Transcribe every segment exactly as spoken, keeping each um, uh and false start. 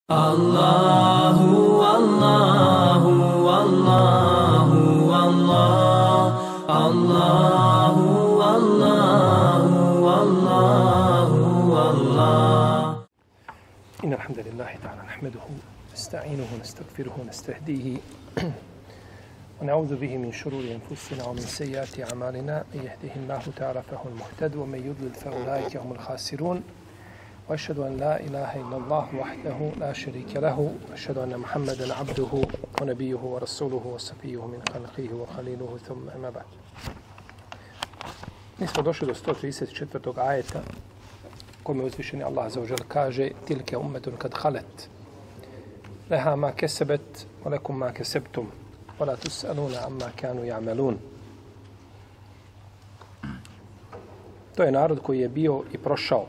Allahu, Allahu, Allahu, Allah, Allahu, Allahu, Allahu, Allah. إن الحمد لله تعالى نحمده نستعينه ونستغفره ونستهديه ونعوذ به من شرور أنفسنا ومن سيئات أعمالنا من يهده الله تعالى فهو المهتد ومن يضلل فأولئك هم الخاسرون وأشهد أن لا إله إلا الله وحده لا شريك له وأشهد أن محمدا عبده ونبيه ورسوله وصفيه من خلقه وخليله ثم أما بعد. Nismo došli do sto trideset četvrtog ajeta kome uzvišeni Allah azza wa džal kaže tilke ummetun kad halet leha ma kesebet wa lekum ma kesebtum wa la tus'aluna amma kanu ya'malun. To je narod koji je bio i prošao.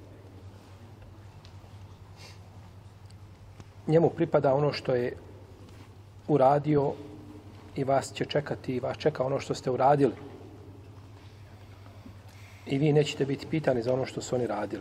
Njemu pripada ono što je uradio i vas će čekati i vas čeka ono što ste uradili. I vi nećete biti pitani za ono što su oni radili.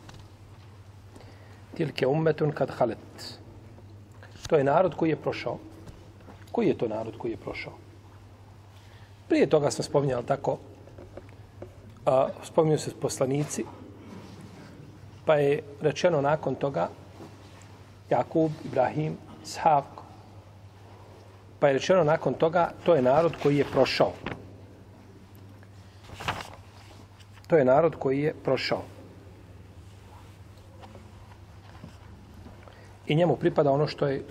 Tilke ummetun kad halet. To je narod koji je prošao. Koji je to narod koji je prošao? Prije toga smo spominjali tako, a, spominju se poslanici, pa je rečeno nakon toga Jakub, Ibrahim, Ishak, pa je rečeno nakon toga to je narod koji je prošao. To je narod koji je prošao. I njemu pripada ono što je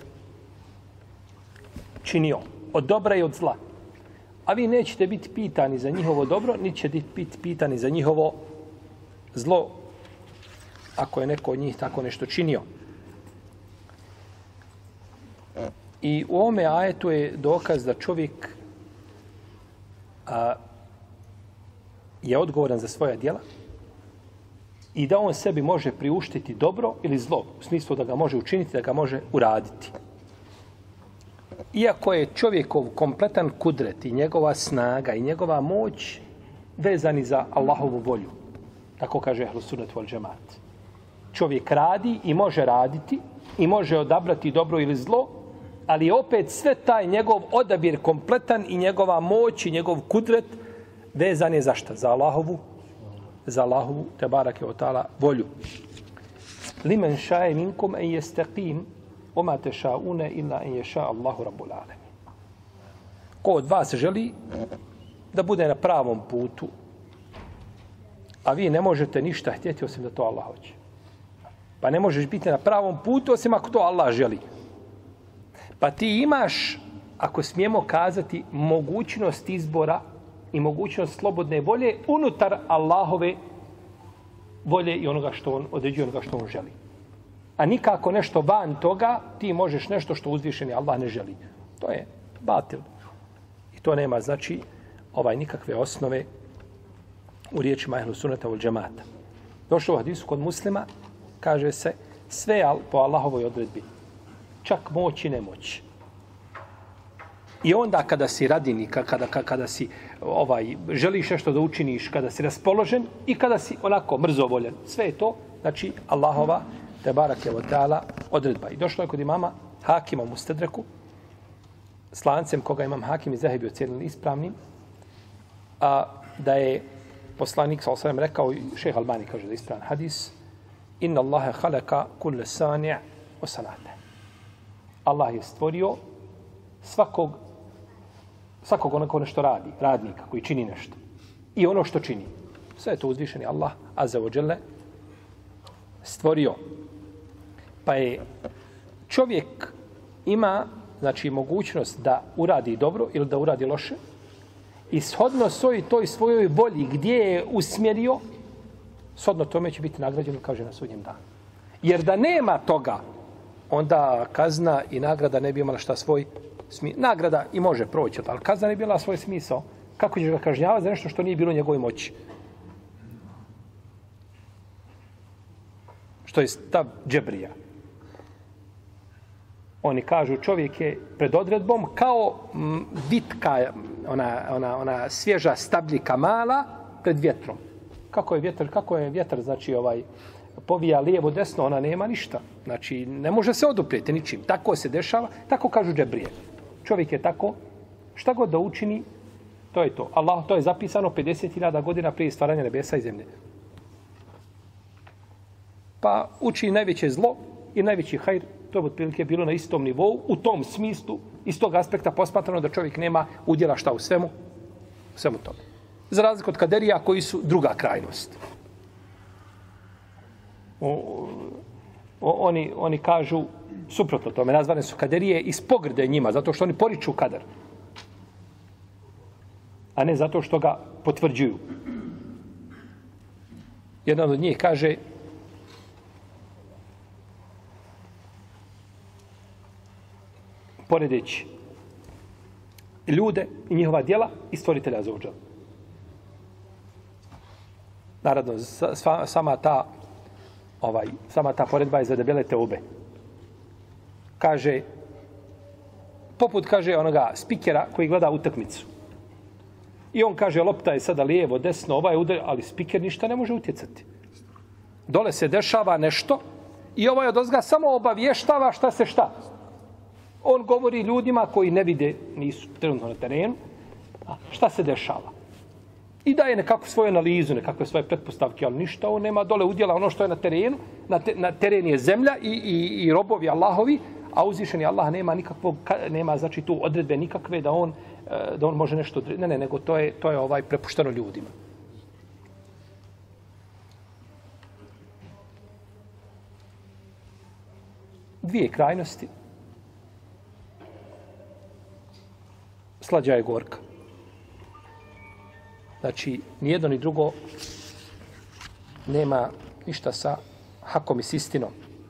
činio. Od dobra i od zla. A vi nećete biti pitani za njihovo dobro, niti ćete biti pitani za njihovo zlo, ako je neko od njih tako nešto činio. I u ovome ajetu je dokaz da čovjek a, je odgovoran za svoja djela i da on sebi može priuštiti dobro ili zlo, u smislu da ga može učiniti, da ga može uraditi. Iako je čovjekov kompletan kudret i njegova snaga i njegova moć vezani za Allahovu volju, tako kaže Ehlus Sunnet wal Džemat. Čovjek radi i može raditi i može odabrati dobro ili zlo, ali opet sve taj njegov odabir kompletan i njegova moć i njegov kudret vezan je za šta? Za Allahovu, za Allahovu, te barake o ta'ala, volju. Limen šaje minkum en jestaqim, oma te šaune illa en ješa Allahu rabbul alemin. Ko od vas želi da bude na pravom putu, a vi ne možete ništa htjeti osim da to Allah hoće. Pa ne možeš biti na pravom putu osim ako to Allah želi. Pa ti imaš, ako smijemo kazati, mogućnost izbora i mogućnost slobodne volje unutar Allahove volje i onoga što on određuje, onoga što on želi. A nikako nešto van toga, ti možeš nešto što uzvišeni Allah ne želi. To je batil. I to nema, znači, ovaj nikakve osnove u riječima Ehlus Sunneta wal Džemata. Došlo u hadisu kod Muslima, kaže se, sve po Allahovoj odredbi. Čak moć i nemoć. I onda kada si radini, kada, kada, kada si ovaj, želiš nešto da učiniš, kada si raspoložen i kada si onako mrzovoljen. Sve je to, znači, Allahova te barake o ta'ala odredba. I došlo je kod imama Hakima u Mustedreku, s lancem koga imam Hakim i Zahebi ocijenili ispravnim, a da je poslanik sallallahu alejhi ve sellem rekao, šejh Albani kaže da je ispravan hadis, inna Allahe halaka kulle sani' o sanate. Allah je stvorio svakog, svakog onog nešto radi, radnika koji čini nešto. I ono što čini. Sve je to uzvišeni Allah, azza wa dželle, stvorio. Pa je čovjek ima, znači, mogućnost da uradi dobro ili da uradi loše i shodno svoj toj svojoj volji gdje je usmjerio, shodno tome će biti nagrađeno, kaže, na sudnjem danu. Jer da nema toga, onda kazna i nagrada ne bi imala šta svoj smisao. Nagrada i može proći, ali kazna ne bi imala svoj smisao. Kako ćeš ga kažnjavati za nešto što nije bilo u njegovoj moći? Što je stav džebrija. Oni kažu čovjek je pred odredbom kao vitka, ona, ona, ona svježa stabljika mala pred vjetrom. Kako je vjetar, kako je vjetar, znači ovaj, povija lijevo, desno, ona nema ništa. Znači, ne može se oduprijeti ničim. Tako se dešava, tako kažu džebrije. Čovjek je tako, šta god da učini, to je to. Allah, to je zapisano pedeset hiljada godina prije stvaranja nebesa i zemlje. Pa uči najveće zlo i najveći hajr, to je otprilike bilo na istom nivou, u tom smislu, iz tog aspekta posmatrano da čovjek nema udjela šta u svemu, u svemu tome. Za razliku od kaderija koji su druga krajnost. O, o, oni, oni kažu suprotno tome, nazvane su kaderije iz pogrde njima, zato što oni poriču kader. A ne zato što ga potvrđuju. Jedan od njih kaže poredeći ljude i njihova djela i stvoritelja Azuđela. Naravno, sama ta ovaj, sama ta poredba je za debele teube. Kaže, poput, kaže, onoga spikera koji gleda utakmicu. I on kaže, lopta je sada lijevo, desno, ovaj udar, ali spiker ništa ne može utjecati. Dole se dešava nešto i ovaj odozga samo obavještava šta se šta. On govori ljudima koji ne vide, nisu trenutno na terenu, a šta se dešava. I daje nekakvu svoju analizu, nekakve svoje pretpostavke, ali ništa, on nema dole udjela ono što je na terenu. Na, te, na teren je zemlja i, i, i robovi Allahovi, a uzvišeni Allah nema nikakvog, nema znači tu odredbe nikakve da on, da on može nešto odrediti. Ne, ne, nego to je, to je ovaj prepušteno ljudima. Dvije krajnosti. Slađa je gorka. Znači, nijedno ni drugo nema ništa sa hakom i s istinom.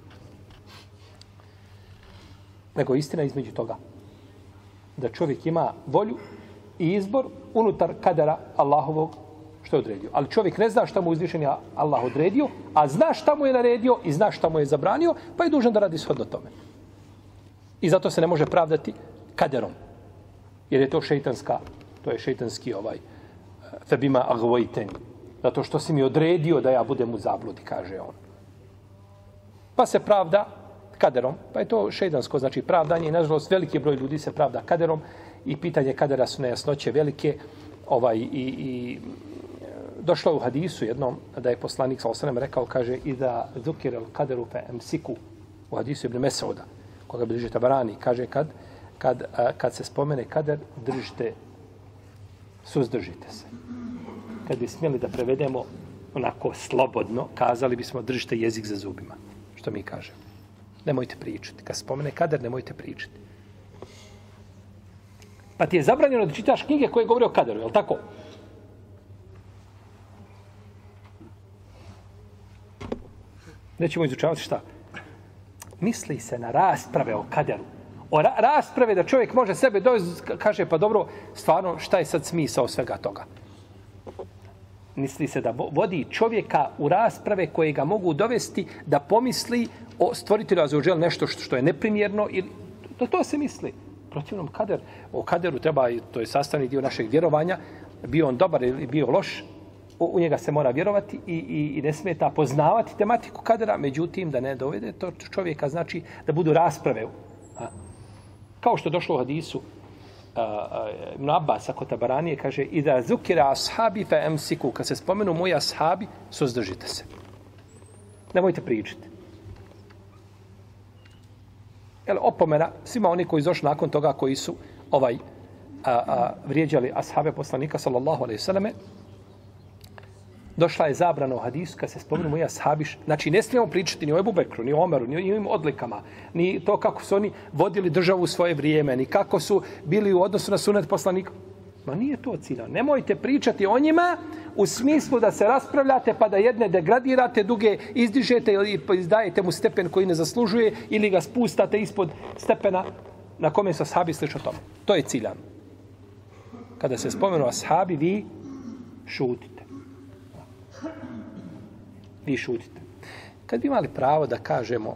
Nego istina između toga. Da čovjek ima volju i izbor unutar kadera Allahovog što je odredio. Ali čovjek ne zna šta mu uzvišen je Allah odredio, a zna šta mu je naredio i zna šta mu je zabranio, pa je dužan da radi shodno tome. I zato se ne može pravdati kaderom. Jer je to šeitanska, to je šeitanski ovaj febima agvojten. Zato što si mi odredio da ja budem u zabludi, kaže on. Pa se pravda kaderom, pa je to šeitansko, znači pravdanje i nažalost veliki broj ljudi se pravda kaderom i pitanje kadera su nejasnoće velike. Ovaj, i, i došlo u hadisu jednom da je poslanik sallallahu alejhi ve sellem rekao, kaže iza zukira al-kaderu fa amsiku, u hadisu Ibn Mesauda, koga bliže Tabarani, kaže kad, kad, kad se spomene kader, držite, suzdržite se. Kad bi smjeli da prevedemo onako slobodno, kazali bismo držite jezik za zubima, što mi kažemo. Nemojte pričati. Kad spomene kader, nemojte pričati. Pa ti je zabranjeno da čitaš knjige koje govore o kaderu, je li tako? Nećemo izučavati šta? Misli se na rasprave o kaderu. O ra- rasprave da čovjek može sebe dovesti, kaže, pa dobro, stvarno, šta je sad smisao svega toga? Misli se da vodi čovjeka u rasprave koje ga mogu dovesti da pomisli o stvoritelju Azuđel nešto što, što je neprimjerno. Ili, to, to se misli. Protivnom kader, o kaderu treba, to je sastavni dio našeg vjerovanja, bio on dobar ili bio loš, u, u njega se mora vjerovati i, i, i ne smeta poznavati tematiku kadera, međutim da ne dovede to čovjeka, znači da budu rasprave. A? Kao što došlo u hadisu, Ibn Abbas, ako Tabaranije, kaže iza zukira ashabi fa amsiku, kad se spomenu moji ashabi, suzdržite se. Nemojte pričati. Jel, opomena svima oni koji došli nakon toga, koji su ovaj a, a, vrijeđali ashabe poslanika sallallahu alejhi ve selleme, došla je zabrana u hadisu kad se spomenu moji ashabi. Znači, ne smijemo pričati ni o Ebu Bekru, ni o Omeru, ni o njihovim odlikama, ni to kako su oni vodili državu u svoje vrijeme, ni kako su bili u odnosu na sunet poslanika. Ma nije to cilj. Nemojte pričati o njima u smislu da se raspravljate pa da jedne degradirate, druge izdižete ili izdajete mu stepen koji ne zaslužuje ili ga spustate ispod stepena na kome su ashabi slično tome. To je ciljan. Kada se spomenu ashabi, vi šutite. Vi šutite. Kad bi imali pravo da kažemo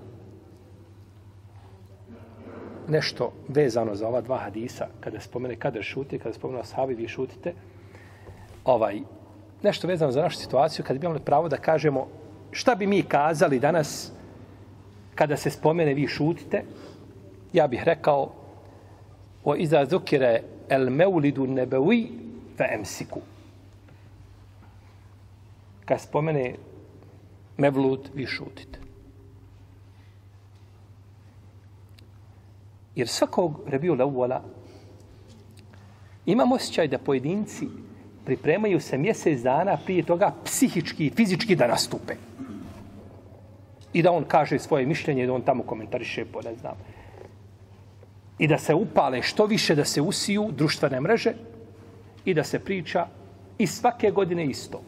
nešto vezano za ova dva hadisa, kada spomene kader šuti, kada spomenu ashabi, vi šutite, ovaj, nešto vezano za našu situaciju, kad bi imali pravo da kažemo šta bi mi kazali danas kada se spomene vi šutite? Ja bih rekao o iza zukire el meulidu nebevi fe emsiku. Kad spomene mevlud, vi šutite. Jer svakog Rabiul Awwala imam osjećaj da pojedinci pripremaju se mjesec dana prije toga psihički i fizički da nastupe. I da on kaže svoje mišljenje i da on tamo komentariše po ne znam. I da se upale što više, da se usiju društvene mreže i da se priča i svake godine isto.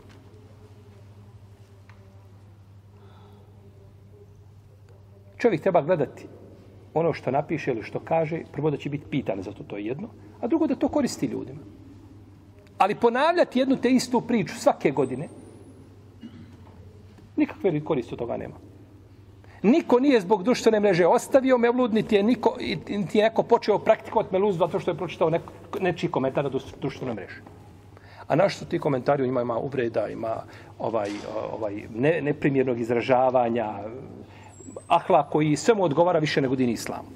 Čovjek treba gledati ono što napiše ili što kaže, prvo da će biti pitan za to, to je jedno, a drugo da to koristi ljudima. Ali ponavljati jednu te istu priču svake godine, nikakve koristi od toga nema. Niko nije zbog društvene mreže ostavio mevlud, niti je, niko, niti je neko počeo praktikovati mevlud zato što je pročitao neko, nečiji komentar na društvenoj mreži. A našto ti komentari ima, ima uvreda, ima ovaj, ovaj ne, neprimjernog izražavanja, ahlak koji svemu odgovara više nego din islamu.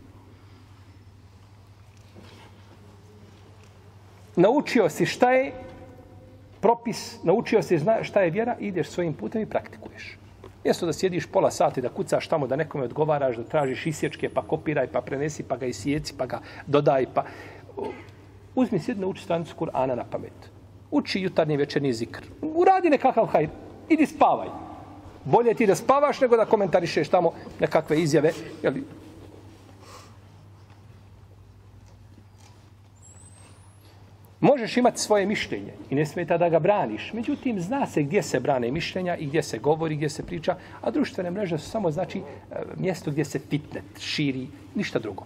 Naučio si šta je propis, naučio si šta je vjera, ideš svojim putem i praktikuješ. Mjesto da sjediš pola sata i da kucaš tamo, da nekome odgovaraš, da tražiš isječke, pa kopiraj, pa prenesi, pa ga isjeci, pa ga dodaj, pa... Uzmi sjedi, nauči stranicu Kur'ana na pamet. Uči jutarnji večernji zikr. Uradi nekakav hajr. Idi spavaj. Bolje ti da spavaš nego da komentarišeš tamo nekakve izjave. Jel? Možeš imati svoje mišljenje i ne smeta da ga braniš. Međutim, zna se gdje se brane mišljenja i gdje se govori, gdje se priča, a društvene mreže su samo znači mjesto gdje se fitnet širi, ništa drugo.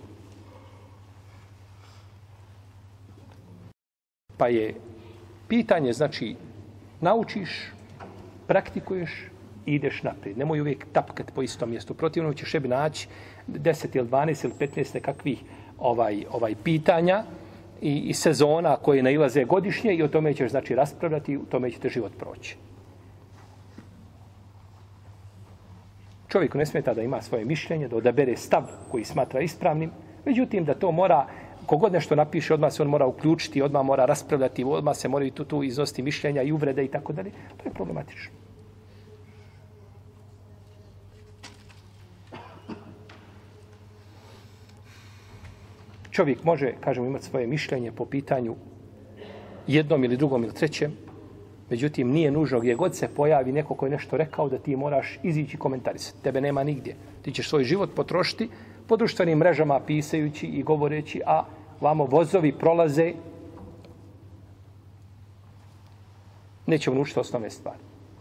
Pa je pitanje, znači, naučiš, praktikuješ i ideš naprijed. Nemoj uvijek tapkat po istom mjestu. Protivno ćeš sebi naći deset ili dvanaest ili petnaest nekakvih ovaj, ovaj pitanja i, i sezona koje nailaze godišnje i o tome ćeš znači raspravljati i u tome će te život proći. Čovjeku ne smeta da ima svoje mišljenje, da odabere stav koji smatra ispravnim, međutim da to mora, kogod nešto napiše, odmah se on mora uključiti, odmah mora raspravljati, odmah se moraju tu, tu iznositi mišljenja i uvrede i tako dalje. To je problematično. Čovjek može, kažemo, imati svoje mišljenje po pitanju jednom ili drugom ili trećem, međutim nije nužno gdje god se pojavi neko ko je nešto rekao da ti moraš izići komentarisati. Tebe nema nigdje. Ti ćeš svoj život potrošiti po društvenim mrežama pisajući i govoreći, a vamo vozovi prolaze, nećemo naučiti osnovne stvari.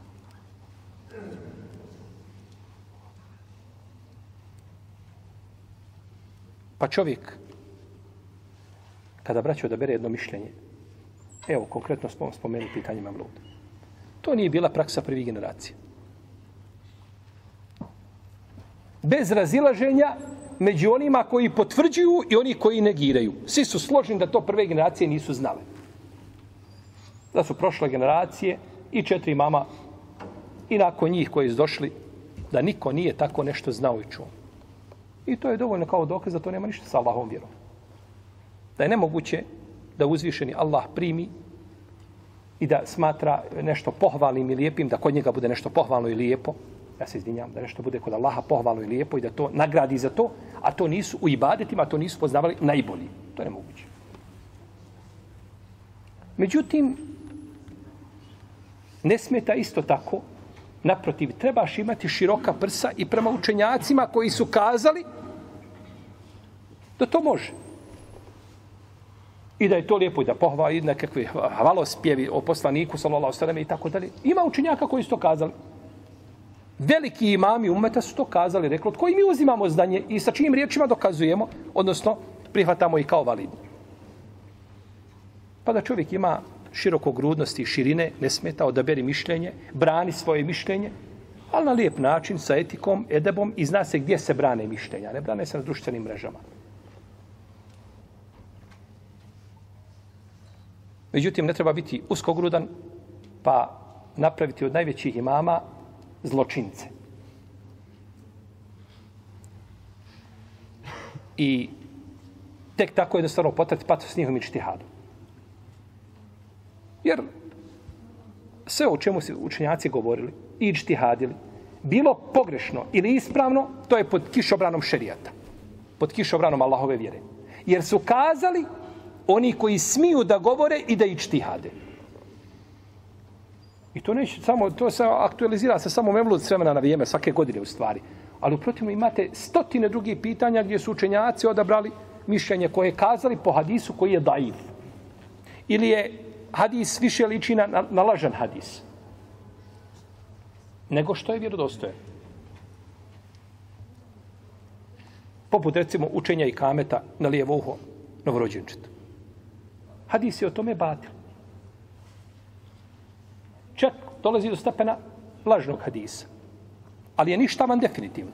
Pa čovjek, kada braćo odabere jedno mišljenje, evo, konkretno spomenu pitanje mevluda. To nije bila praksa prvih generacija. Bez razilaženja među onima koji potvrđuju i oni koji negiraju. Svi su složni da to prve generacije nisu znale. Da su prošle generacije i četiri mama i nakon njih koji su došli, da niko nije tako nešto znao i čuo. I to je dovoljno kao dokaz da to nema ništa sa Allahom vjerom. Da je nemoguće da uzvišeni Allah primi i da smatra nešto pohvalnim i lijepim, da kod njega bude nešto pohvalno i lijepo. Ja se izvinjam, da nešto bude kod Allaha pohvalno i lijepo i da to nagradi za to, a to nisu u ibadetima, to nisu poznavali najbolji. To je nemoguće. Međutim, ne smeta isto tako, naprotiv, trebaš imati široka prsa i prema učenjacima koji su kazali da to može. I da je to lijepo i da pohvali nekakve hvalospjevi o poslaniku, sallallahu alejhi ve sellem i tako dalje. Ima učenjaka koji su to kazali. Veliki imami ummeta su to kazali, rekli, od koji mi uzimamo znanje i sa čijim riječima dokazujemo, odnosno prihvatamo ih kao validni. Pa da čovjek ima širokogrudnosti i širine, ne smeta, odaberi mišljenje, brani svoje mišljenje, ali na lijep način, sa etikom, edebom i zna se gdje se brane mišljenja. Ne brane se na društvenim mrežama. Međutim, ne treba biti uskogrudan, pa napraviti od najvećih imama zločince. I tek tako jednostavno potrati pato s njihovim ičtihadom. Jer sve o čemu se učenjaci govorili i ičtihadili, bilo pogrešno ili ispravno, to je pod kišobranom šerijata. Pod kišobranom Allahove vjere. Jer su kazali oni koji smiju da govore i da ičtihade. I to neće samo, to se aktualizira se samo memlud s vremena na vrijeme, svake godine u stvari. Ali uprotivno imate stotine drugih pitanja gdje su učenjaci odabrali mišljenje koje je kazali po hadisu koji je daif. Ili je hadis više liči na, na, na lažan hadis. Nego što je vjerodostojan. Poput recimo učenja i kameta na lijevo uho novorođenčetu. Hadis je o tome batil. Čak dolazi do stepena lažnog hadisa. Ali je ništavan definitivno.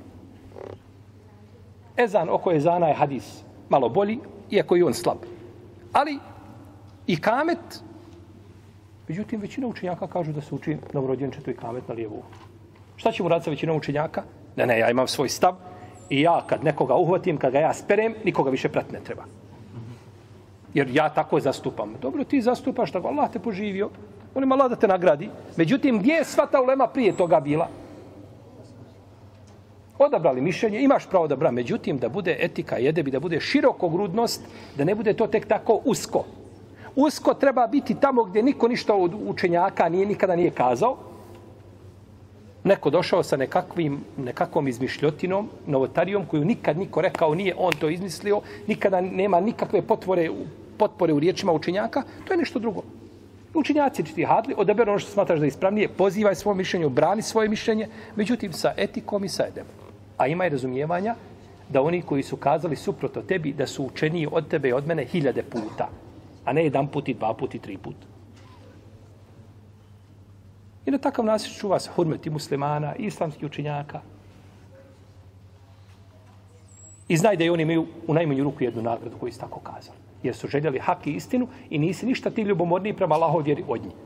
Ezan oko ezana je hadis malo bolji, iako je on slab. Ali i kamet, međutim, većina učenjaka kažu da se uči novorođenčetu i kamet na lijevu uho. Šta ćemo raditi sa većinom učenjaka? Ne, ne, ja imam svoj stav i ja kad nekoga uhvatim, kad ga ja sperem, nikoga više prat ne treba. Jer ja tako zastupam. Dobro, ti zastupaš tako, Allah te poživio, on ima Allah da te nagradi. Međutim, gdje je sva ta ulema prije toga bila? Odabrali mišljenje, imaš pravo da bra. Međutim, da bude etika i edebi, da bude širokogrudnost, da ne bude to tek tako usko. Usko treba biti tamo gdje niko ništa od učenjaka nije, nikada nije kazao. Neko došao sa nekakvim, nekakvom izmišljotinom, novotarijom, koju nikad niko rekao nije on to izmislio, nikada nema nikakve potvore, potpore u riječima učenjaka, to je nešto drugo. Učenjaci će ti hadli, odaberu ono što smatraš da je ispravnije, pozivaj svoje mišljenje, brani svoje mišljenje, međutim sa etikom i sa edebom. A ima i razumijevanja da oni koji su kazali suprotno tebi, da su učeniji od tebe i od mene hiljade puta, a ne jedan put i dva put i tri put. I na takav način čuva se hurmet i muslimana, i islamskih učenjaka. I znaj da i oni imaju u najmanju ruku jednu nagradu koju su tako kazali. Jer su željeli hak i istinu i nisi ništa ti ljubomorniji prema Allahov vjeri od njih.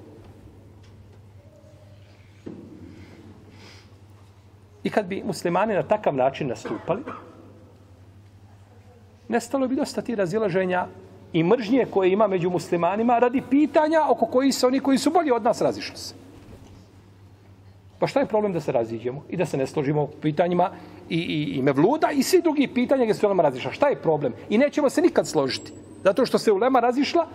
I kad bi muslimani na takav način nastupali, nestalo bi dosta ti razilaženja i mržnje koje ima među muslimanima radi pitanja oko koji se oni koji su bolji od nas razišli se. Pa šta je problem da se raziđemo i da se ne složimo u pitanjima i, i, i mevluda i svi drugi pitanja gdje se ulema razišla? Šta je problem? I nećemo se nikad složiti. Zato što se ulema razišla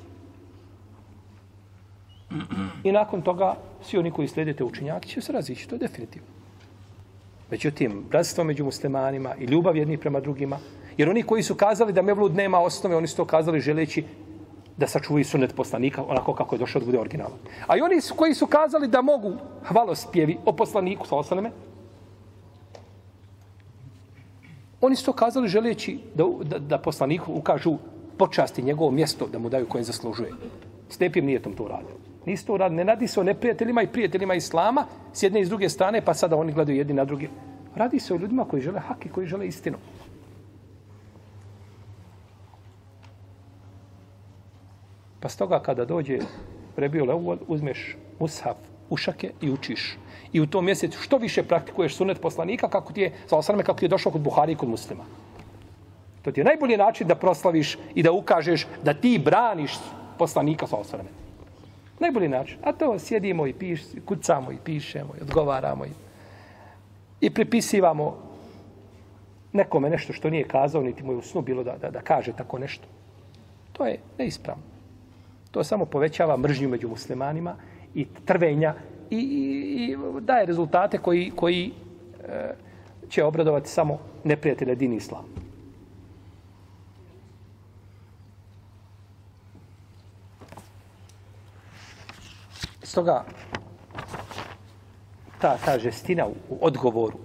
i nakon toga svi oni koji slijedite učenjaki će se razići. To je definitivno. Međutim, bratstvo među muslimanima i ljubav jednih prema drugima, jer oni koji su kazali da mevlud nema osnove, oni su to kazali želeći da sačuvaju sunnet poslanika onako kako je došao da bude originalan. A i oni su, koji su kazali da mogu hvalospjevi o poslaniku, sallallahu oni su to kazali želeći da, da, da poslaniku ukažu počasti njegovo mjesto, da mu daju koje zaslužuje. S lijepim nijetom to uradili. Nisu to uradili. Ne radi se o neprijateljima i prijateljima islama s jedne i s druge strane, pa sada oni gledaju jedni na druge. Radi se o ljudima koji žele hak i koji žele istinu. Pa stoga kada dođe Rebiul Evvel, uzmeš mushaf, ušake i učiš. I u tom mjesecu što više praktikuješ sunnet poslanika kako ti je, sallallahu kako ti je došao kod Buhari i kod Muslima. To ti je najbolji način da proslaviš i da ukažeš da ti braniš poslanika sallallahu. Najbolji način. A to sjedimo i piš, kucamo i pišemo i odgovaramo i, i pripisivamo nekome nešto što nije kazao, niti mu je u snu bilo da, da, da kaže tako nešto. To je neispravno. To samo povećava mržnju među muslimanima i trvenja i, i, i daje rezultate koji, koji e, će obradovati samo neprijatelje dini islam. Stoga ta, ta žestina u, u odgovoru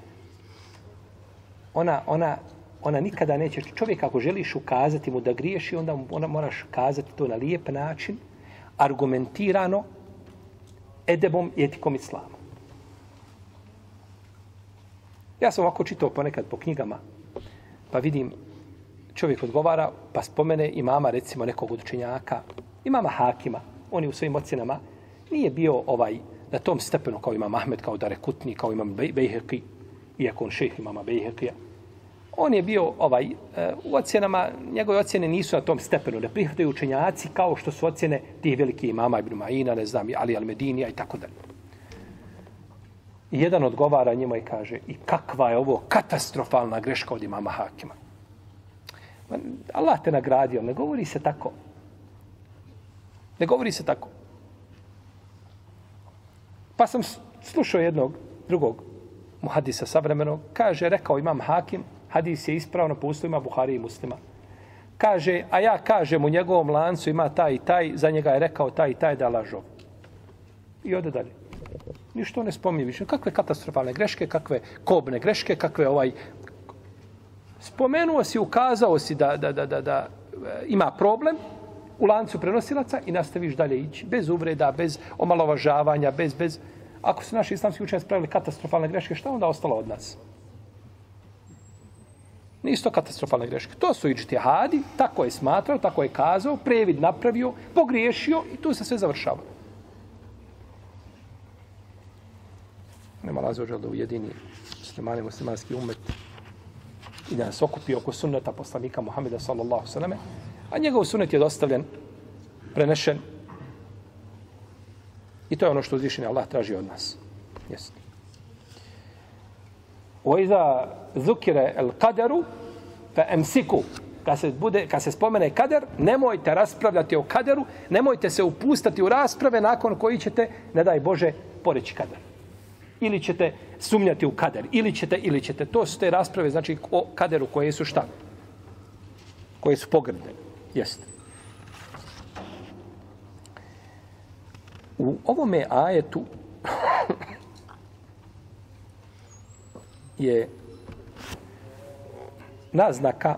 ona, ona, ona nikada neće, čovjek ako želiš ukazati mu da griješi, onda ona moraš kazati to na lijep način, argumentirano, edebom i etikom islama. Ja sam ovako čitao ponekad po knjigama, pa vidim čovjek odgovara, pa spomene imama, recimo nekog od učenjaka, imama Hakima, on je u svojim ocjenama nije bio ovaj na tom stepenu kao imam Ahmed, kao Darekutni, kao imam Bejheqi, iako on šejh imama Bejheqija. On je bio ovaj, u ocjenama, njegove ocjene nisu na tom stepenu, ne prihvataju učenjaci kao što su ocjene tih velikih imama, Ibn Ma'ina, ne znam, Ali al-Medinija i tako dalje. I jedan odgovara njima i kaže, i kakva je ovo katastrofalna greška od imama Hakima. Allah te nagradio, ne govori se tako. Ne govori se tako. Pa sam slušao jednog drugog muhadisa savremenog, kaže, rekao imam Hakim, hadis je ispravno po uslovima Buhari i Muslima. Kaže, a ja kažem u njegovom lancu ima taj i taj, za njega je rekao taj i taj da lažov. I ode dalje. Ništo ne spominje više. Kakve katastrofalne greške, kakve kobne greške, kakve ovaj... Spomenuo si, ukazao si da, da, da, da, da ima problem u lancu prenosilaca i nastaviš dalje ići. Bez uvreda, bez omalovažavanja, bez... bez... Ako su naši islamski učenjaci pravili katastrofalne greške, šta onda ostalo od nas? Nisu to katastrofalne greške. To su iđtihadi, tako je smatrao, tako je kazao, previd napravio, pogriješio i tu se sve završava. Nema razloga da ujedini muslimani, muslimanski umet i da nas okupi oko sunneta poslanika Muhameda sallallahu sallam, a njegov sunnet je dostavljen, prenešen i to je ono što uzvišeni Allah traži od nas. Jeste. وَإِذَا ذُكِرَ الْقَدَرُ فَأَمْسِكُ kad se, bude, kad se spomene kader, nemojte raspravljati o kaderu, nemojte se upustati u rasprave nakon koji ćete, ne daj Bože, poreći kader. Ili ćete sumnjati u kader, ili ćete, ili ćete. To su te rasprave, znači, o kaderu koje su šta? Koje su pogrdne. Jeste. U ovome ajetu je naznaka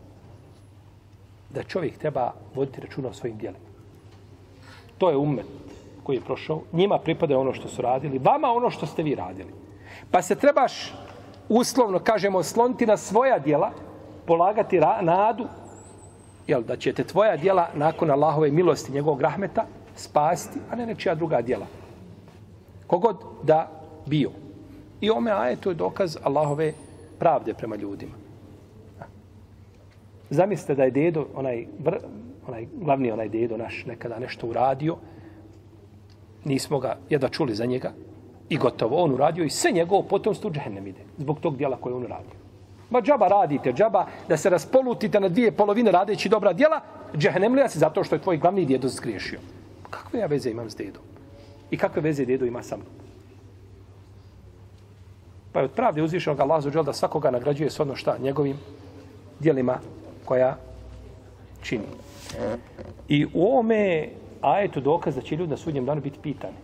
da čovjek treba voditi računa o svojim djelima. To je ummet koji je prošao. Njima pripada ono što su radili, vama ono što ste vi radili. Pa se trebaš uslovno, kažemo, osloniti na svoja djela, polagati ra- nadu, jel, da ćete tvoja djela nakon Allahove milosti, njegovog rahmeta, spasti, a ne nečija druga djela. Kogod da bio. I ome ajetu je dokaz Allahove pravde prema ljudima. Zamislite da je dedo, onaj, vr, onaj glavni onaj dedo naš, nekada nešto uradio, nismo ga jedva čuli za njega i gotovo, on uradio i sve njegovo potomstvo u džehennem ide, zbog tog djela koje on uradio. Ma džaba radite, džaba da se raspolutite na dvije polovine radeći dobra djela, džehennemlija se zato što je tvoj glavni dedo zgriješio. Kakve ja veze imam s dedom? I kakve veze dedo ima sa mnom? Pa je od pravde uzvišenog Allah azzawajal da svakoga nagrađuje s ono šta njegovim djelima koja čini. I u ovome ajetu dokaz da će ljudi na sudnjem danu biti pitani.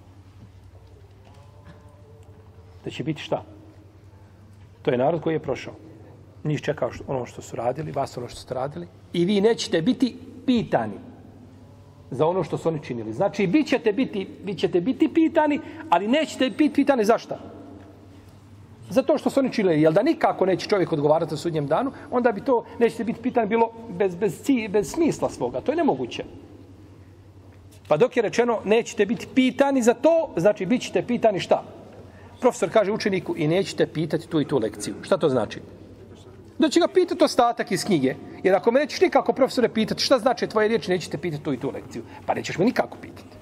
Da će biti šta? To je narod koji je prošao. Njih čeka ono što su radili, vas ono što ste radili. I vi nećete biti pitani za ono što su oni činili. Znači, vi ćete biti, vi ćete biti pitani, ali nećete biti pitani za šta? Zato što su oni činili. Jel da nikako neće čovjek odgovarati na sudnjem danu, onda bi to, nećete biti pitani, bilo bez, bez, bez smisla svoga. To je nemoguće. Pa dok je rečeno nećete biti pitani za to, znači bit ćete pitani šta? Profesor kaže učeniku i nećete pitati tu i tu lekciju. Šta to znači? Da će ga pitati ostatak iz knjige. Jer ako me nećeš nikako profesore pitati šta znači tvoje riječi, nećete pitati tu i tu lekciju. Pa nećeš me nikako pitati.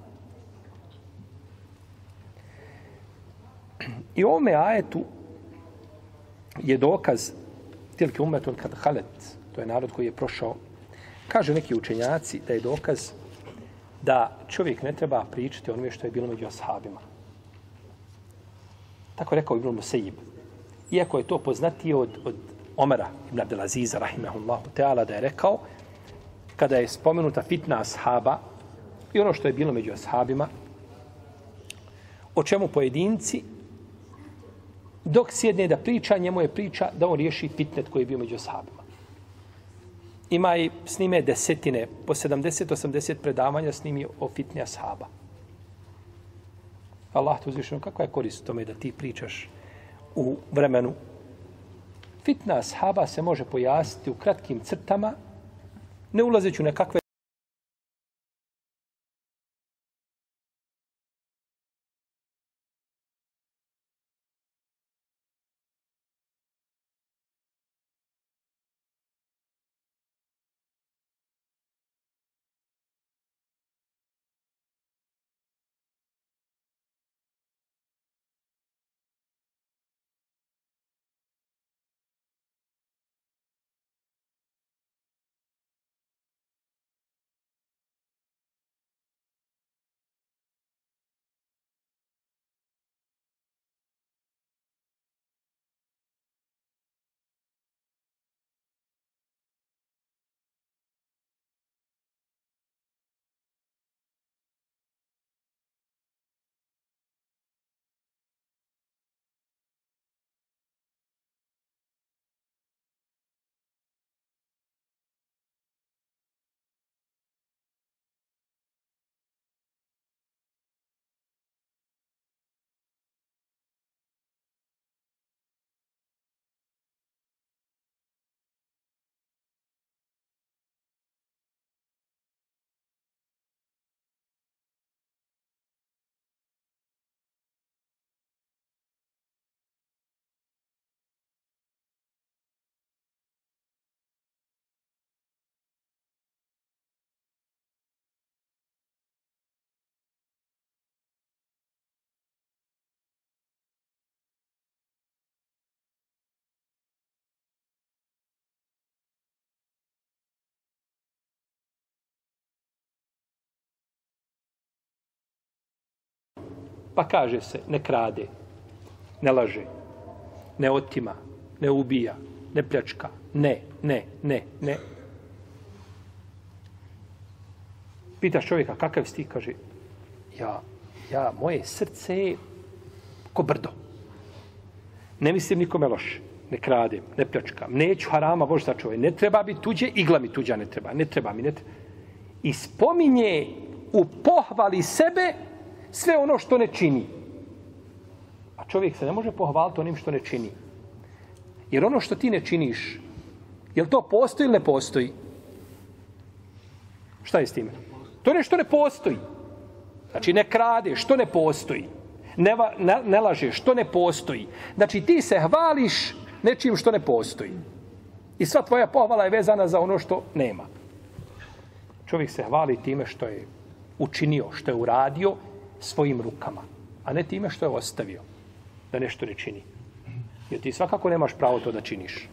I u ovome ajetu je dokaz tilke umetun kad halet, to je narod koji je prošao. Kaže neki učenjaci da je dokaz da čovjek ne treba pričati onome što je bilo među ashabima. Tako je rekao Ibn Musejib. Iako je to poznatije od, od Omera ibn Abdelaziza, rahimahullahu teala, da je rekao, kada je spomenuta fitna ashaba i ono što je bilo među ashabima, o čemu pojedinci, dok sjedne da priča, njemu je priča da on riješi fitnet koji je bio među ashabima. Ima i s njime desetine, po sedamdeset osamdeset predavanja s njimi o fitni ashaba. Allah te uzvišeno, kakva je korist tome da ti pričaš u vremenu? Fitna ashaba se može pojasniti u kratkim crtama, ne ulazeći u nekakve Pa kaže se, ne krade, ne laže, ne otima, ne ubija, ne pljačka, ne, ne, ne, ne. Pitaš čovjeka, kakav si ti? Kaže, ja, ja, moje srce je ko brdo. Ne mislim nikome loše, ne kradem, ne pljačkam, neću harama, Bože sačuvaj, ne treba biti tuđe, igla mi tuđa ne treba, ne treba mi, ne treba. I spominje u pohvali sebe sve ono što ne čini. A čovjek se ne može pohvaliti onim što ne čini. Jer ono što ti ne činiš, je li to postoji ili ne postoji? Šta je s time? To nešto ne postoji. Znači, ne krade, što ne postoji. Ne, ne, ne laže, što ne postoji. Znači, ti se hvališ nečim što ne postoji. I sva tvoja pohvala je vezana za ono što nema. Čovjek se hvali time što je učinio, što je uradio svojim rukama, a ne time što je ostavio da nešto ne čini. Jer ti svakako nemaš pravo to da činiš.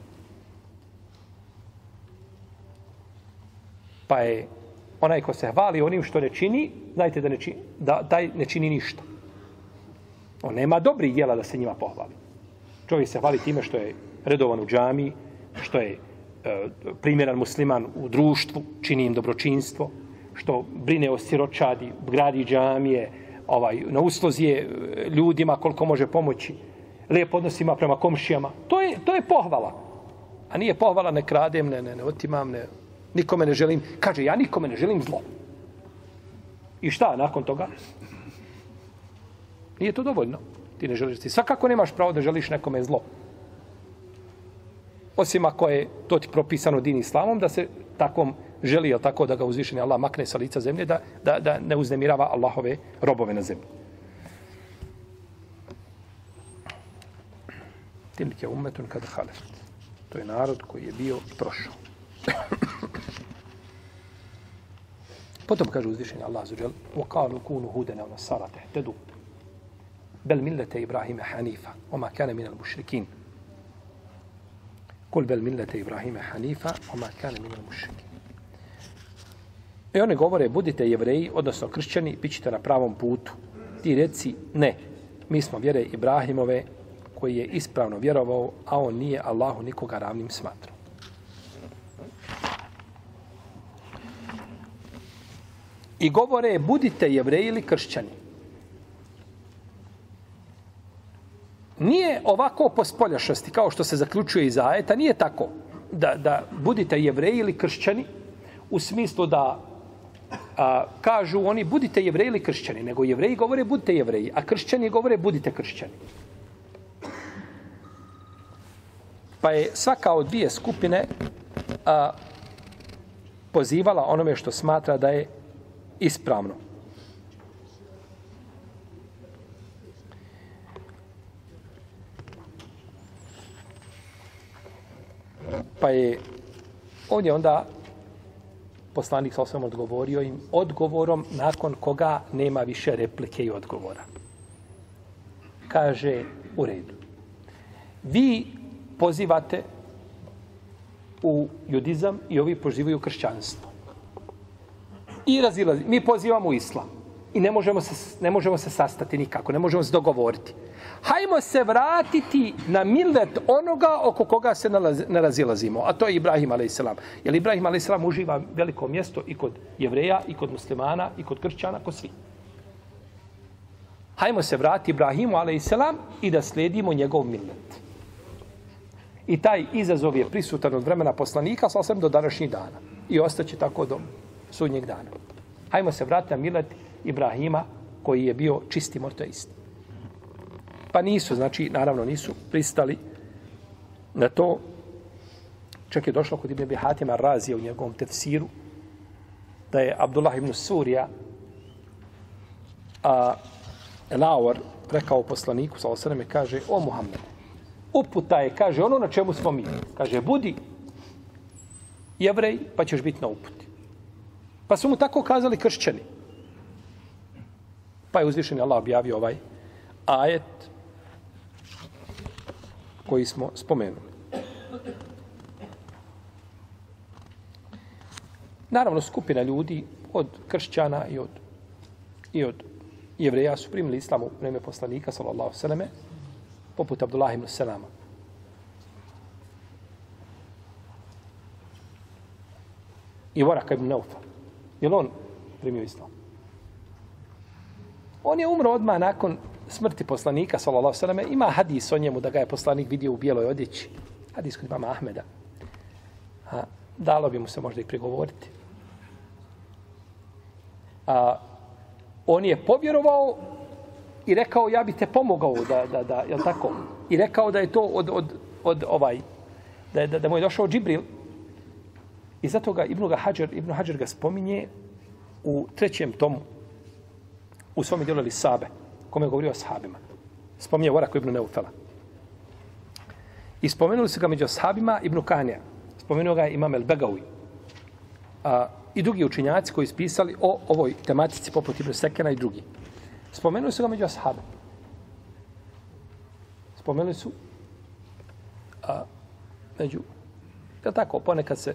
Pa je onaj ko se hvali onim što ne čini, znajte da, ne čini, da taj ne čini ništa. On nema dobrih djela da se njima pohvali. Čovjek se hvali time što je redovan u džamiji, što je e, primjeran musliman u društvu, čini im dobročinstvo, što brine o siročadi, gradi džamije, ovaj, na usluzi je ljudima koliko može pomoći, lijep odnos ima prema komšijama. To je, to je pohvala. A nije pohvala ne kradem, ne, ne, ne otimam, ne, nikome ne želim. Kaže, ja nikome ne želim zlo. I šta nakon toga? Nije to dovoljno. Ti ne želiš. Ti svakako nemaš pravo da želiš nekome zlo. Osim ako je to ti propisano din islamom, da se takvom želi, jel tako, da ga uzvišeni Allah makne sa lica zemlje, da, da, da ne uznemirava Allahove robove na zemlji. Tilke ummetun kad haleft. To je narod koji je bio i prošao. Potom kaže uzvišeni Allah zuđel وَقَالُوا كُونُوا هُدَنَا وَنَصَارَ تَهْتَدُوا بَلْ مِلَّةَ إِبْرَاهِيمَ حَنِيفًا وَمَا كَانَ مِنَ الْمُشْرِكِينَ قُلْ بَلْ مِلَّةَ إِبْرَاهِيمَ حَنِيفًا وَمَا كَانَ مِنَ الْمُشْرِكِينَ. I one govore, budite jevreji, odnosno kršćani, bit ćete na pravom putu. Ti reci, ne, mi smo vjere Ibrahimove, koji je ispravno vjerovao, a on nije Allahu nikoga ravnim smatrao. I govore, budite jevreji ili kršćani. Nije ovako po spoljašnosti, kao što se zaključuje iz ajeta, nije tako da, da budite jevreji ili kršćani, u smislu da a, kažu oni, budite jevreji ili kršćani, nego jevreji govore, budite jevreji, a kršćani govore, budite kršćani. Pa je svaka od dvije skupine a, pozivala onome što smatra da je ispravno. Pa je ovdje onda poslanik sa osam odgovorio im odgovorom nakon koga nema više replike i odgovora. Kaže, u redu. Vi pozivate u judizam i ovi pozivaju kršćanstvo. I razilazi. Mi pozivamo u islam. I ne možemo, se, ne možemo se sastati nikako. Ne možemo se dogovoriti. Hajmo se vratiti na millet onoga oko koga se ne razilazimo. A to je Ibrahim alejselam. Jer Ibrahim alejselam uživa veliko mjesto i kod jevreja, i kod muslimana, i kod kršćana, kod svih. Hajmo se vratiti Ibrahimu alejselam i da slijedimo njegov millet. I taj izazov je prisutan od vremena poslanika sasvim do današnjih dana. I ostaće tako do sudnjeg dana. Hajmo se vratiti na millet Ibrahima koji je bio čisti monoteist. Pa nisu, znači, naravno nisu pristali na to. Čak je došlo kod Ibn Abi Hatima Razija u njegovom tefsiru da je Abdullah ibn Surija a Elawar rekao poslaniku sa osaname, kaže, o Muhammed, uputa je, kaže, ono na čemu smo mi. Kaže, budi jevrej, pa ćeš biti na uputi. Pa su mu tako kazali kršćani. Pa je uzvišeni Allah objavio ovaj ajet koji smo spomenuli. Naravno, skupina ljudi od kršćana i od, i od Jevreja su primili islam u vreme poslanika, sallallahu alejhi ve selleme, poput Abdullah ibn Selama. I Varaka ibn Naufal. Je li on primio islam? On je umro odmah nakon smrti poslanika, sallallahu alejhi ve selleme. Ima hadis o njemu da ga je poslanik vidio u bijeloj odjeći. Hadis kod imama Ahmeda. A, dalo bi mu se možda i prigovoriti. A, on je povjerovao i rekao ja bi te pomogao da, da, da, jel tako? I rekao da je to od, od, od ovaj, da, da, da mu je došao Džibril. I zato ga Ibn Hajar, Ibn Hajar ga spominje u trećem tomu, u svom djelu Sabe, kome je govorio o sahabima. Spominje Varaku ibn Neufela. I spomenuli su ga među sahabima Ibn Kanija. Spomenuo ga Imam el-Begawi. A, i drugi učenjaci koji ispisali o ovoj tematici poput Ibn Sekena i drugi. Spomenuli su ga među ashabima. Spomenuli su a, među, je tako, ponekad se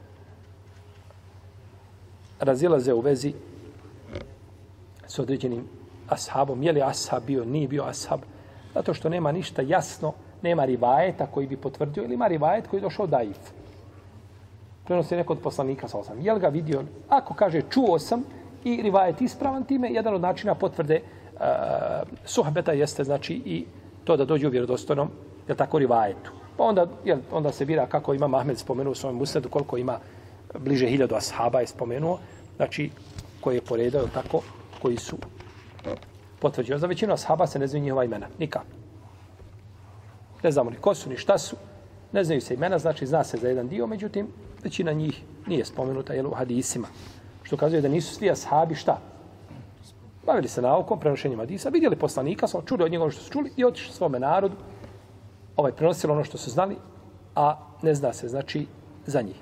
razilaze u vezi s određenim ashabom. Je li ashab bio, nije bio ashab? Zato što nema ništa jasno, nema rivajeta koji bi potvrdio, ili ima rivajet koji je došao daif. Prenosi neko od poslanika, sa osam. Je li ga vidio? Ako kaže čuo sam i rivajet ispravan time, jedan od načina potvrde uh, suhbeta jeste, znači, i to da dođe u vjerodostojnom, je tako, rivajetu. Pa onda, jel, onda se bira kako ima Ahmed spomenuo u svojom musnedu, koliko ima bliže hiljadu ashaba je spomenuo, znači, koji je poredao, tako, koji su potvrđeni. Za većinu ashaba se ne znaju njihova imena. Nikako. Ne znamo ni ko su, ni šta su. Ne znaju se imena, znači zna se za jedan dio, međutim, većina njih nije spomenuta, jel, u hadisima. Što kazuje da nisu svi ashabi šta? Bavili se naukom, prenošenjem hadisa, vidjeli poslanika, čuli od njega ono što su čuli i otišli svome narodu, ovaj, prenosili ono što su znali, a ne zna se, znači, za njih.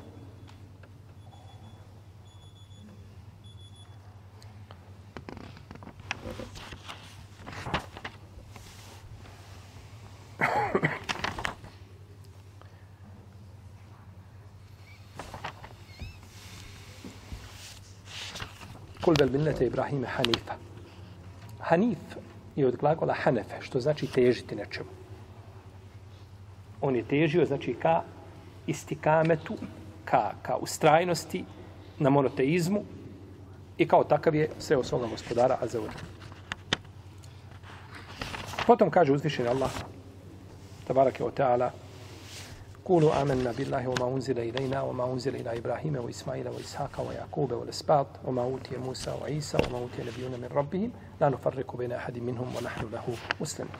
Kul bel millete Ibrahime Hanifa. Hanif je od glagola Hanefe, što znači težiti nečemu. On je težio, znači, ka istikametu, ka, ka ustrajnosti, na monoteizmu i kao takav je sve od svoga gospodara Azza. Potom kaže uzvišeni Allah, tabarake wa ta'ala, Kulu amanna billahi wa ma unzila ilayna wa ma unzila ila Ibrahima wa Ismaila wa Ishaqa wa Jakuba wa Lesbat wa ma utiya Musa wa Isa wa ma utiya nabiyuna min rabbihim la nufarriku baina ahadin minhum wa nahnu lahu muslimun.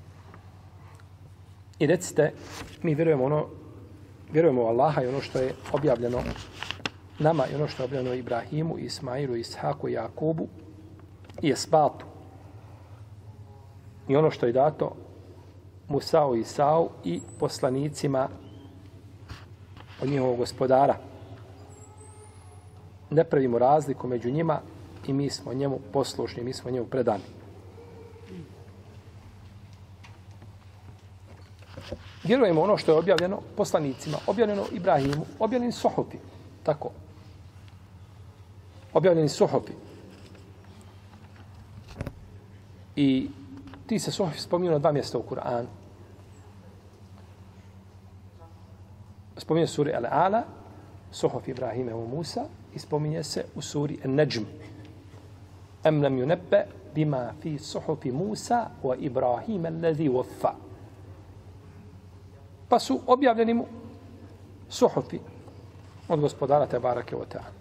I recite, mi vjerujemo ono, vjerujemo u Allaha i ono što je objavljeno nama i ono što je objavljeno Ibrahimu, Ismailu, Ishaqu i Jakubu i Esbatu. I ono što je dato Musa'u i Isa'u i poslanicima od njihovog gospodara. Ne pravimo razliku među njima i mi smo njemu poslušni, mi smo njemu predani. Vjerujemo ono što je objavljeno poslanicima, objavljeno Ibrahimu, objavljeni suhufi. Tako. Objavljeni suhufi. I ti se suhufi spominju na dva mjesta u Kur'anu. Spominje suri Al-Ala, suhuf Ibrahima i Musa, i spominje se u suri An-Najm. Am lam yunabba bima fi suhufi Musa wa Ibrahima alladhi waffa. Pa su objavljeni mu suhufi od gospodara Tebarake wa ta'ala.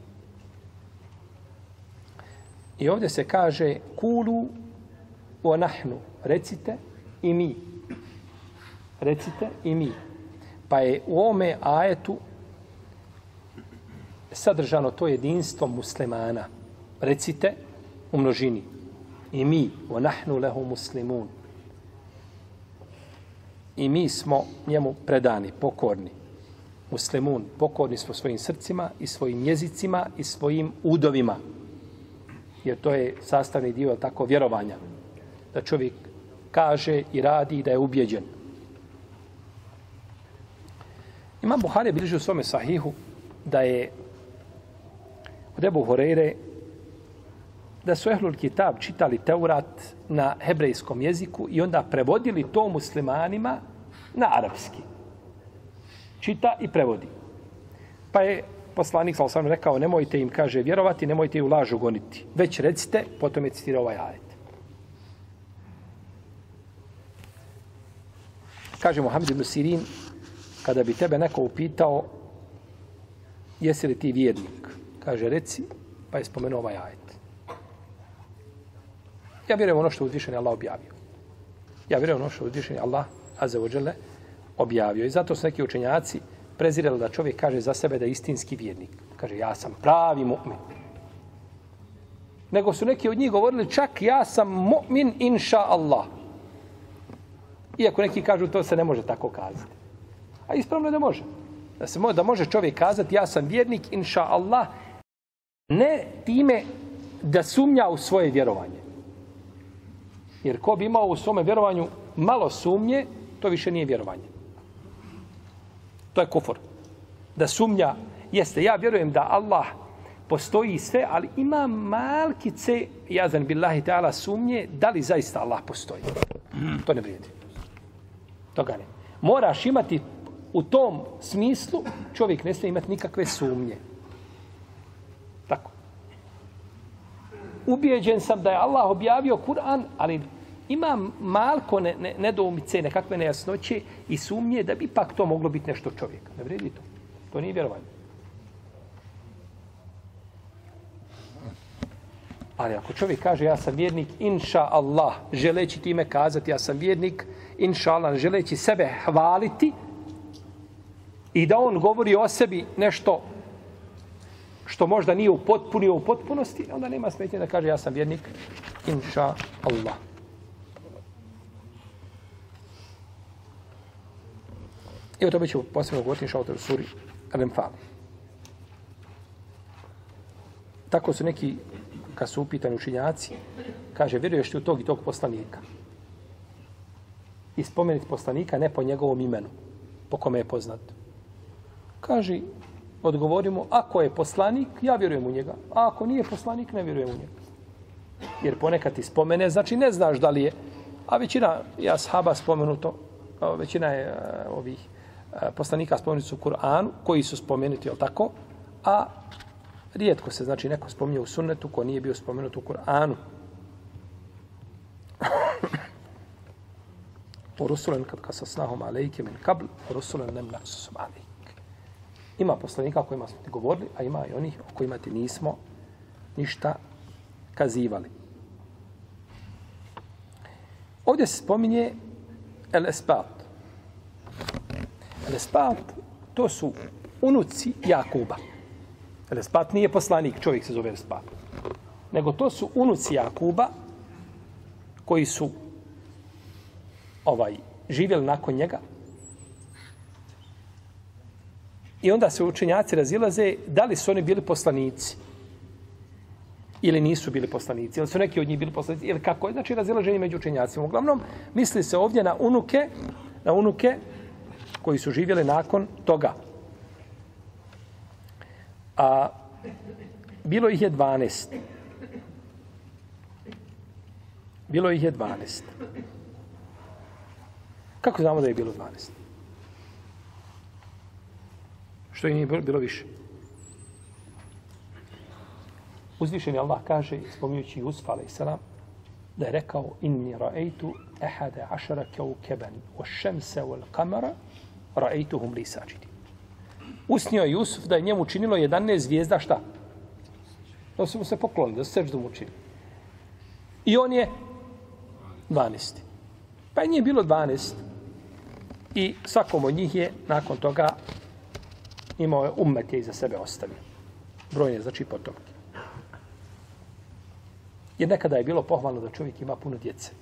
I ovdje se kaže kulu wa nahnu, recite i mi. Recite i mi. Pa je u ovome ajetu sadržano to jedinstvo muslimana. Recite u množini. I mi, wa nahnu lehu muslimun. I mi smo njemu predani, pokorni. Muslimun, pokorni smo svojim srcima i svojim jezicima i svojim udovima. Jer to je sastavni dio tako vjerovanja. Da čovjek kaže i radi i da je ubjeđen. Imam Buhari bilježi u svome sahihu da je od Ebu Hureyre da su Ehlul Kitab čitali Teurat na hebrejskom jeziku i onda prevodili to muslimanima na arapski. Čita i prevodi. Pa je poslanik sallallahu alejhi ve sellem rekao, nemojte im, kaže, vjerovati, nemojte im u lažu goniti. Već recite, potom je citirao ovaj ajet. Kaže Muhammed ibn Sirin, kada bi tebe neko upitao, jesi li ti vjernik? Kaže, reci, pa je spomenuo ovaj ajet. Ja vjerujem ono što uzvišen je Allah objavio. Ja vjerujem ono što uzvišen je Allah, azza wa dželle, objavio. I zato su neki učenjaci prezirali da čovjek kaže za sebe da je istinski vjernik. Kaže, ja sam pravi mu'min. Nego su neki od njih govorili, čak ja sam mu'min inša Allah. Iako neki kažu, to se ne može tako kazati. A ispravno je da može. Da, se može, da može čovjek kazati, ja sam vjernik inša Allah, ne time da sumnja u svoje vjerovanje. Jer ko bi imao u svome vjerovanju malo sumnje, to više nije vjerovanje. To je kufur. Da sumnja, jeste, ja vjerujem da Allah postoji sve, ali ima malkice, jazan billahi ta'ala, sumnje, da li zaista Allah postoji. To ne vrijedi. Toga ne. Moraš imati u tom smislu, čovjek ne smije imati nikakve sumnje. Tako. Ubijeđen sam da je Allah objavio Kur'an, ali ima malko ne, ne, nedoumice, nekakve nejasnoće i sumnje da bi ipak to moglo biti nešto čovjeka. Ne vredi to. To nije vjerovanje. Ali ako čovjek kaže ja sam vjernik, inša Allah, želeći time kazati ja sam vjernik, inša Allah, želeći sebe hvaliti i da on govori o sebi nešto što možda nije u potpunio u potpunosti, onda nema smetnje da kaže ja sam vjernik, inša Allah. I o tome ću posebno govoriti inša Allah u suri Al-Anfal. Tako su neki, kad su upitani učinjaci, kaže, vjeruješ ti u tog i tog poslanika? I spomenuti poslanika ne po njegovom imenu, po kome je poznat. Kaže, odgovorimo, ako je poslanik, ja vjerujem u njega. A ako nije poslanik, ne vjerujem u njega. Jer ponekad ti spomene, znači ne znaš da li je. A većina je ashaba spomenuto, većina je ovih poslanika spomenuti su u Kur'anu, koji su spomenuti, je li tako? A rijetko se, znači, neko spominje u sunnetu ko nije bio spomenut u Kur'anu. U rusulen kad kasasnahum alejke min kabl, u rusulen nem naksusum alejke. Ima poslanika o kojima smo ti govorili, a ima i onih o kojima ti nismo ništa kazivali. Ovdje se spominje el-esbat. El-esbat, to su unuci Jakuba. El-esbat nije poslanik, čovjek se zove el-esbat. Nego to su unuci Jakuba koji su ovaj živjeli nakon njega. I onda se učenjaci razilaze da li su oni bili poslanici ili nisu bili poslanici, ili su neki od njih bili poslanici, ili kako je, znači razilaženje među učenjacima. Uglavnom, misli se ovdje na unuke, na unuke koji su živjeli nakon toga. A bilo ih je dvanaest. Bilo ih je dvanaest. Kako znamo da je bilo dvanaest? Što i nije bilo više? Uzvišeni Allah kaže, spominjući Jusuf alejselam, da je rekao inni ra'aytu ahada ashara kawkaban wash-shamsa wal-qamara ra'aytuhum li sajidin. Usnio je Jusuf da je njemu činilo jedanaest zvijezda šta? Da su mu se poklonili, da su seždu mu činili. I on je dvanaesti. Pa je nije bilo dvanaest. I svakom od njih je nakon toga imao je ummet je iza sebe ostavio. Brojne, znači potomke. Jer nekada je bilo pohvalno da čovjek ima puno djece.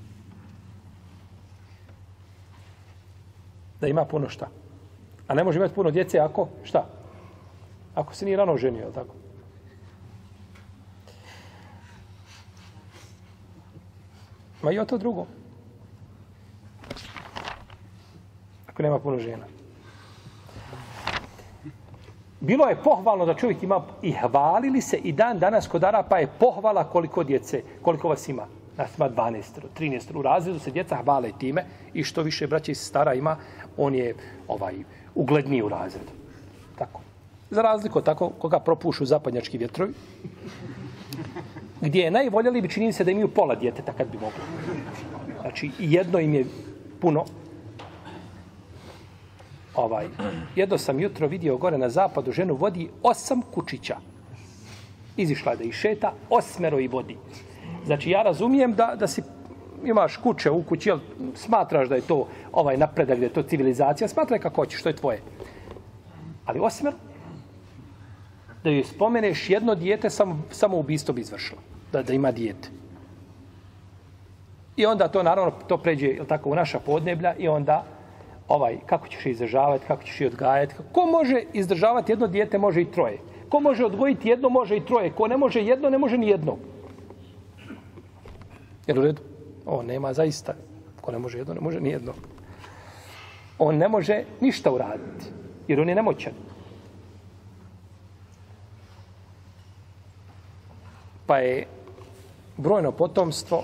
Da ima puno šta. A ne može imati puno djece ako šta? Ako se nije rano ženio, je li tako? Ma i o to drugo. Ako nema puno žena. bilo je pohvalno da čovjek ima i hvalili se i dan danas kod Arapa je pohvala koliko djece, koliko vas ima. Nas ima dvanaest, trinaest u razredu se djeca hvale time i što više braća i sestara ima, on je ovaj ugledniji u razredu. Tako. Za razliku od tako koga propušu zapadnjački vjetrovi, gdje je najvoljeli bi čini se da imaju pola djeteta kad bi mogli. Znači, jedno im je puno. Ovaj, jedno sam jutro vidio gore na zapadu, ženu vodi osam kučića. Izišla je da ih šeta, osmero i vodi. Znači, ja razumijem da, da si imaš kuće u kući, jel, smatraš da je to ovaj napredak, da je to civilizacija, smatraj kako hoćeš, što je tvoje. Ali osmero, da joj spomeneš jedno dijete, samo, samo ubistvo bi izvršilo, da, da ima dijete. I onda to, naravno, to pređe, jel tako, u naša podneblja i onda ovaj, kako ćeš je izdržavati, kako ćeš je odgajati. Ko može izdržavati jedno dijete, može i troje. Ko može odgojiti jedno, može i troje. Ko ne može jedno, ne može ni jedno. Jer u redu? Ovo nema zaista. Ko ne može jedno, ne može ni jedno. On ne može ništa uraditi. Jer on je nemoćan. Pa je brojno potomstvo,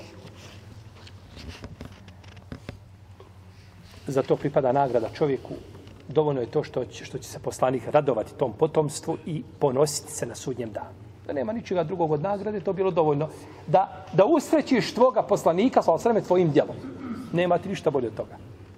za to pripada nagrada čovjeku, dovoljno je to što će, što će se poslanik radovati tom potomstvu i ponositi se na sudnjem danu. Da nema ničega drugog od nagrade, to bilo dovoljno. Da, da usrećiš tvoga poslanika sa osreme tvojim djelom. Nema ti ništa bolje od toga.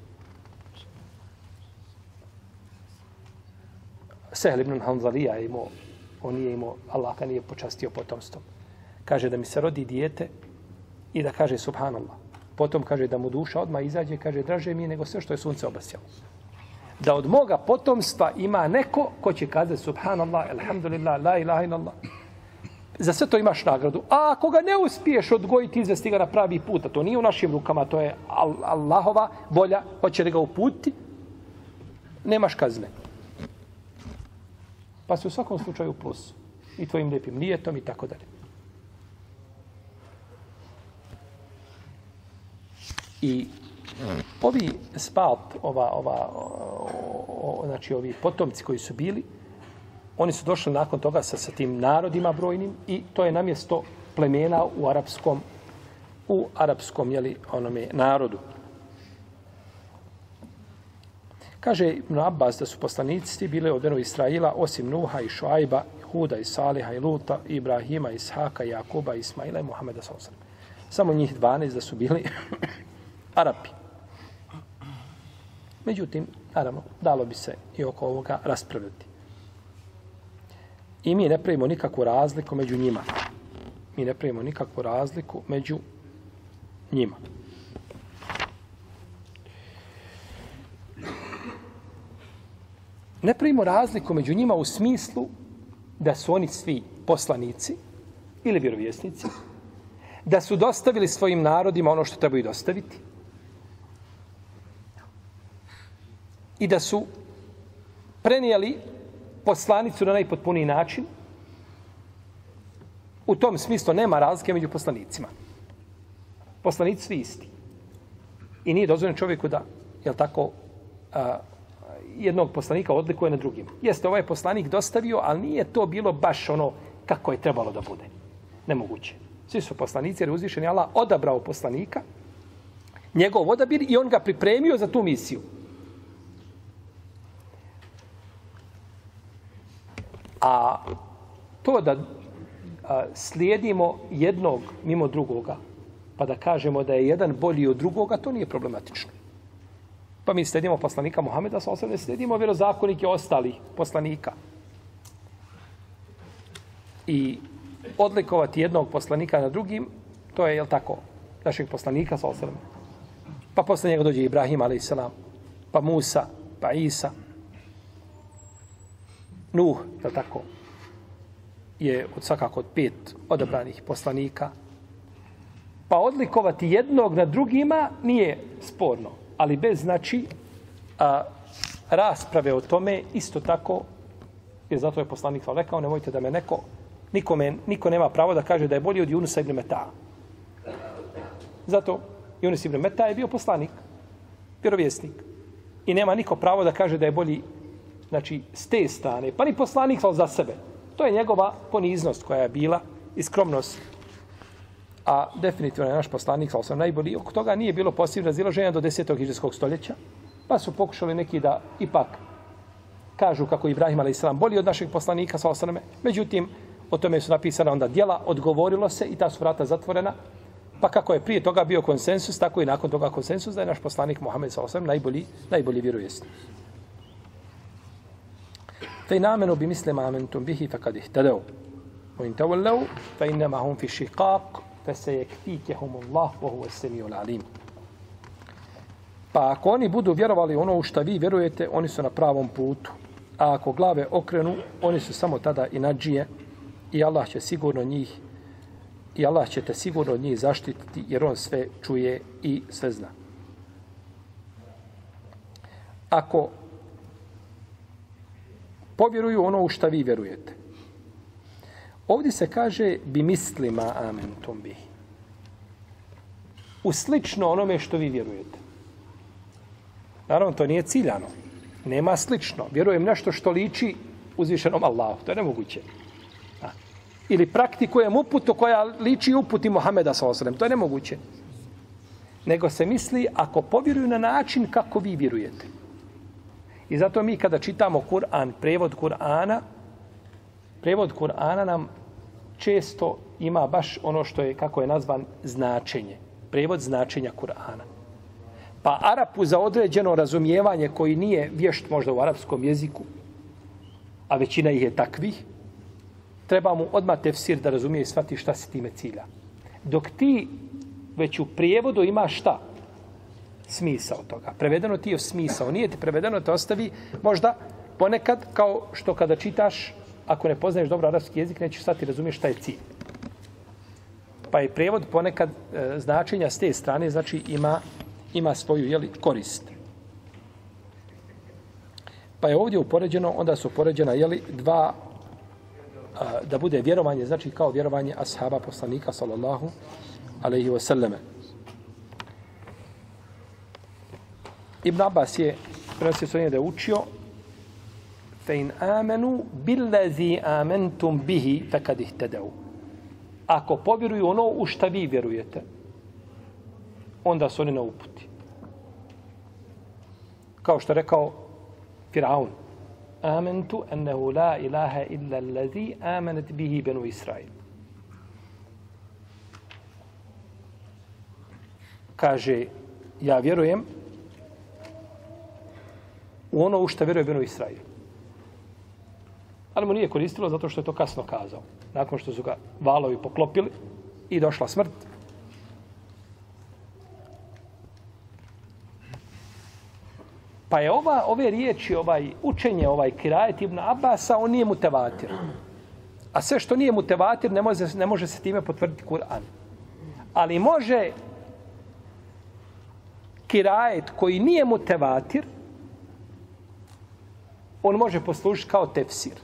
Sehl ibn Hanzalija je imao, on nije imao, Allah ga nije počastio potomstvom. Kaže da mi se rodi dijete i da kaže subhanallah. Potom kaže da mu duša odmah izađe, kaže draže mi je nego sve što je sunce obasjalo. Da od moga potomstva ima neko ko će kazati subhanallah, alhamdulillah, la ilaha illallah. Za sve to imaš nagradu. A ako ga ne uspiješ odgojiti, izvesti ga na pravi put, a to nije u našim rukama, to je Allahova volja, hoće li ga uputiti, nemaš kazne. Pa se u svakom slučaju plus. I tvojim lijepim nijetom i tako dalje. I ovi spalt, ova, ova, o, o, znači ovi potomci koji su bili, oni su došli nakon toga sa, sa tim narodima brojnim i to je namjesto plemena u arapskom, u arapskom jeli, onome, narodu. Kaže Ibn Abbas da su poslanici bile od Benu Israila osim Nuha i Šuajba, Huda i Saliha i Luta, i Ibrahima, Ishaka, Jakuba, Ismaila i Muhameda sallallahu alejhi ve sellem. Samo njih dvanaest da su bili Arapi. Međutim, naravno, dalo bi se i oko ovoga raspravljati. I mi ne pravimo nikakvu razliku među njima. Mi ne pravimo nikakvu razliku među njima. Ne pravimo razliku među njima u smislu da su oni svi poslanici ili vjerovjesnici, da su dostavili svojim narodima ono što trebaju dostaviti i da su prenijeli poslanicu na najpotpuniji način. U tom smislu nema razlike među poslanicima. Poslanici svi isti. I nije dozvoljeno čovjeku da, jel tako, a, jednog poslanika odlikuje na drugim. Jeste, ovaj poslanik dostavio, ali nije to bilo baš ono kako je trebalo da bude. Nemoguće. Svi su poslanici, jer je uzvišeni Allah odabrao poslanika, njegov odabir i on ga pripremio za tu misiju. A to da a, slijedimo jednog mimo drugoga, pa da kažemo da je jedan bolji od drugoga, to nije problematično. Pa mi slijedimo poslanika Muhameda, sa osam ne slijedimo vjerozakonike ostalih poslanika. I odlikovati jednog poslanika na drugim, to je, jel tako, našeg poslanika, sa osam. Pa posle njega dođe Ibrahim, alejselam, pa Musa, pa Isa, Nuh, jel tako, je od svakako od pet odabranih poslanika. Pa odlikovati jednog na drugima nije sporno, ali bez znači a, rasprave o tome isto tako, jer zato je poslanik rekao, nemojte da me neko, nikome, niko nema pravo da kaže da je bolji od Junusa ibn Meta. Zato Yunus ibn Meta je bio poslanik, vjerovjesnik. I nema niko pravo da kaže da je bolji znači, s te strane, pa ni poslanik za sebe. To je njegova poniznost koja je bila i skromnost. A definitivno je naš poslanik, sa osam najbolji, oko toga nije bilo posebno razilaženja do desetog hidžrijskog stoljeća, pa su pokušali neki da ipak kažu kako je Ibrahim alejselam bolji od našeg poslanika, sa osam. Međutim, o tome su napisana onda djela, odgovorilo se i ta su vrata zatvorena, pa kako je prije toga bio konsensus, tako i nakon toga konsensus da je naš poslanik Muhammed sa osam najbolji, najbolji vjerovjesnik. Fe namenu bi mislima amentum bihi fakad ihtadau. O in tawallau, fe innama hum fi šiqaq, fe se jekfikehum Allah, wa huwa semiul alim. Pa ako oni budu vjerovali ono u što vi vjerujete, oni su na pravom putu. A ako glave okrenu, oni su samo tada i nadžije i Allah će sigurno njih i Allah će te sigurno od njih zaštititi jer on sve čuje i sve zna. Ako povjeruju ono u što vi vjerujete. Ovdje se kaže bi mislima amentum bihi. U slično onome što vi vjerujete. Naravno, to nije ciljano. Nema slično. Vjerujem nešto što liči uzvišenom Allahu. To je nemoguće. A. Ili praktikujem uputu koja liči uputi Muhameda sallallahu alejhi ve sellem. To je nemoguće. Nego se misli ako povjeruju na način kako vi vjerujete. I zato mi kada čitamo Kur'an, prevod Kur'ana, prevod Kur'ana nam često ima baš ono što je, kako je nazvan, značenje. Prevod značenja Kur'ana. Pa Arapu za određeno razumijevanje koji nije vješt možda u arapskom jeziku, a većina ih je takvih, treba mu odmah tefsir da razumije i shvati šta se time cilja. Dok ti već u prijevodu ima šta? Smisao toga. Prevedeno ti je smisao. Nije ti prevedeno, te ostavi možda ponekad kao što kada čitaš, ako ne poznaješ dobro arapski jezik, nećeš shvati razumiješ šta je cilj. Pa je prijevod ponekad e, značenja s te strane, znači ima ima svoju jeli, korist. Pa je ovdje upoređeno, onda su upoređena jeli, dva, a, da bude vjerovanje, znači kao vjerovanje ashaba poslanika, sallallahu alaihi wa sallame. Ibn Abbas je prenosio svojine da je učio fe in amenu billazi amentum bihi fekad ihtedau. Ako povjeruju ono u šta vi vjerujete, onda su oni na uputi. Kao što je rekao Firaun. Amentu ennehu la ilaha illa allazi amenet bihi benu Israil. Kaže, ja vjerujem u ono u što vjeruje benu Israil. Ali mu nije koristilo zato što je to kasno kazao. Nakon što su ga valovi poklopili i došla smrt, pa je ova, ove riječi, ovaj učenje, ovaj kirajet Ibn Abasa, on nije mutevatir. A sve što nije mutevatir, ne može, ne može se time potvrditi Kur'an. Ali može kirajet koji nije mutevatir, on može poslužiti kao tefsir.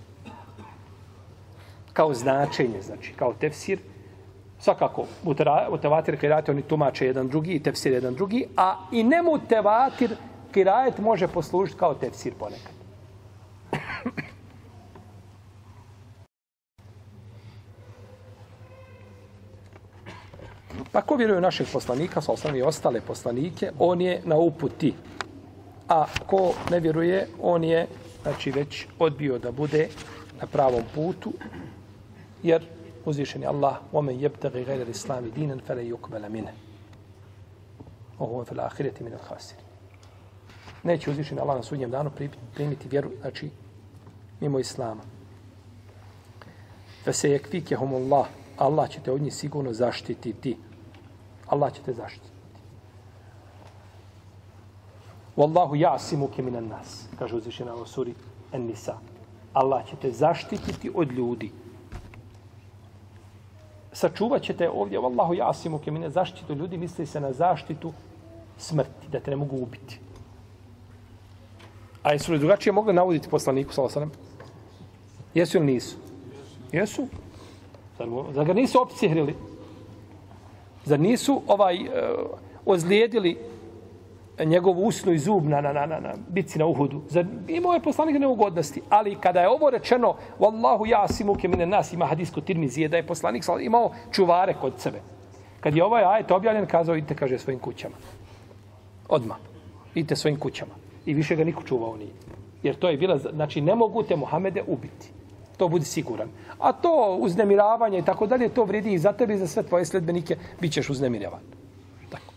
Kao značenje, znači, kao tefsir. Svakako, mutevatir kirajet, oni tumače jedan drugi i tefsir jedan drugi, a i ne mutevatir kirajet može poslužiti kao tefsir ponekad. Pa ko vjeruje našeg poslanika, sa osnovni ostale poslanike, on je na uputi. A ko ne vjeruje, on je znači već odbio da bude na pravom putu, jer uzvišen je Allah وَمَنْ يَبْتَغِ غَيْرَ الْإِسْلَامِ دِينًا فَلَا يُقْبَلَ مِنْهُ وَهُوَ فِي الْآخِرَةِ مِنَ الْخَاسِرِينَ. Neće uzvišen Allah na sudnjem danu primiti vjeru, znači mimo Islama. فَسَيَكْفِيكَهُمُ اللَّهُ. Allah će te od njih sigurno zaštititi. Allah će te zaštititi. Wallahu ya'simuke minan nas. Kaže uzvišena u suri An-Nisa. Allah će te zaštititi od ljudi. Sačuvat će te ovdje, Wallahu ya'simuke minan, zaštitu ljudi, misli se na zaštitu smrti, da te ne mogu ubiti. A jesu li drugačije mogli navoditi poslaniku, sallallahu alejhi ve sellem? Jesu ili nisu? Jesu. Zar ga nisu opsihrili? Zar nisu ovaj uh, ozlijedili njegov usnu i zub na, na, na, na, na bici na Uhudu. Zar imao je poslanik neugodnosti, ali kada je ovo rečeno Wallahu jasimuke mine nas, ima hadis kod Tirmizije da je poslanik imao čuvare kod sebe. Kad je ovaj ajet objavljen, kazao idite, kaže, svojim kućama. Odmah. Idite svojim kućama. I više ga niko čuvao nije. Jer to je bila, znači ne mogu te Muhamede ubiti. To budi siguran. A to uznemiravanje i tako dalje, to vredi i za tebe i za sve tvoje sledbenike, bit ćeš uznemiravan. Tako.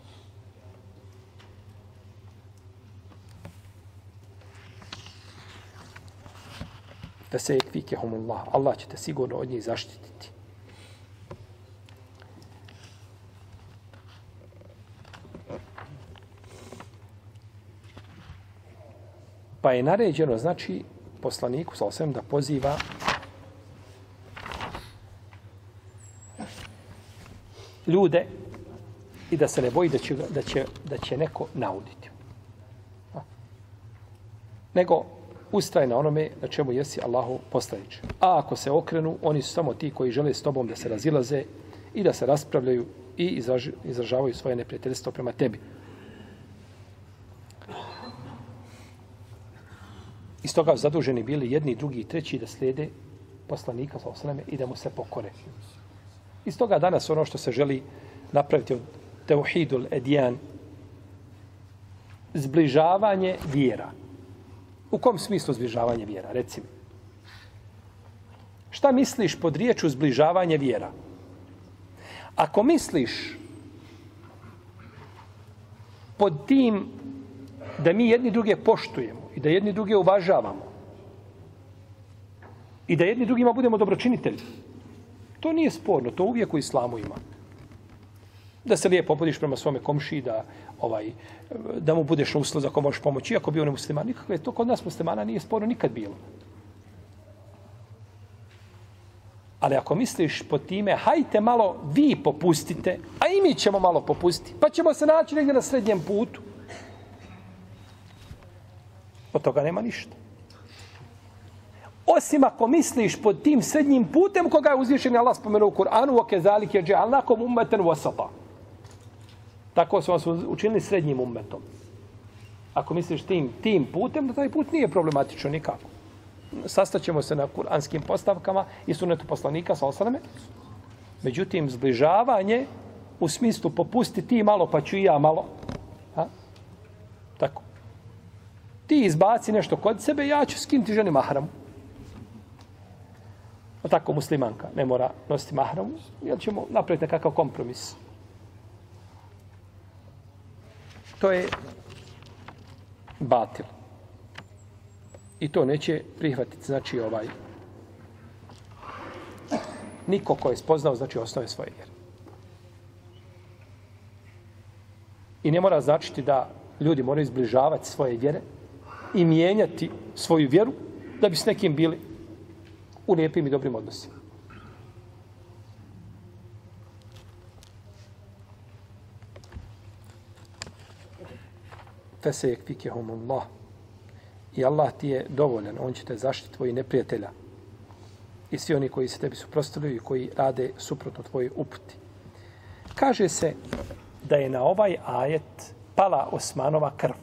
Da se ekvikehumullah. Allah će te sigurno od njih zaštititi. Pa je naređeno, znači, poslaniku, sa osvijem, da poziva ljude i da se ne boji da će, da će, da će neko nauditi. A? Nego ustraje na onome na čemu jesi Allahu poslanič. A ako se okrenu, oni su samo ti koji žele s tobom da se razilaze i da se raspravljaju i izraž, izražavaju svoje neprijateljstvo prema tebi. Iz toga zaduženi bili jedni, drugi i treći da slijede poslanika sa osreme i da mu se pokore. Iz toga danas ono što se želi napraviti od teuhidul edijan, zbližavanje vjera. U kom smislu zbližavanje vjera? Reci mi. Šta misliš pod riječu zbližavanje vjera? Ako misliš pod tim da mi jedni druge poštujemo i da jedni druge uvažavamo i da jedni drugima budemo dobročinitelji, to nije sporno, to uvijek u islamu ima. Da se lijepo opodiš prema svome komšiji, da, ovaj, da mu budeš uslov za ko možeš pomoći, iako bio nemusliman. Nikakve, to kod nas muslimana nije sporno nikad bilo. Ali ako misliš po time, hajte malo vi popustite, a i mi ćemo malo popustiti, pa ćemo se naći negdje na srednjem putu. Od toga nema ništa. Osim ako misliš pod tim srednjim putem koga je uzvišen Allah spomenuo u Kur'anu وَكَذَلِكَ جَعَلْنَاكُمْ أُمَّةً وَسَطًا. Tako su vas učinili srednjim ummetom. Ako misliš tim, tim putem, da taj put nije problematično nikako. Sastaćemo se na kuranskim postavkama i sunetu poslanika sa osaname. Međutim, zbližavanje u smislu popusti ti malo pa ću i ja malo. Ha? Tako. Ti izbaci nešto kod sebe, ja ću skinuti ženi mahramu. A tako muslimanka ne mora nositi mahramu, jer ćemo napraviti nekakav kompromis. To je batil. I to neće prihvatiti, znači, ovaj niko ko je spoznao, znači, osnove svoje vjere. I ne mora značiti da ljudi moraju izbližavati svoje vjere i mijenjati svoju vjeru da bi s nekim bili u lijepim i dobrim odnosima. Fesejekfikehumullah. I Allah ti je dovoljan, on će te zaštiti tvoji neprijatelja i svi oni koji se tebi suprotstavljaju i koji rade suprotno tvojoj uputi. Kaže se da je na ovaj ajet pala Osmanova krv.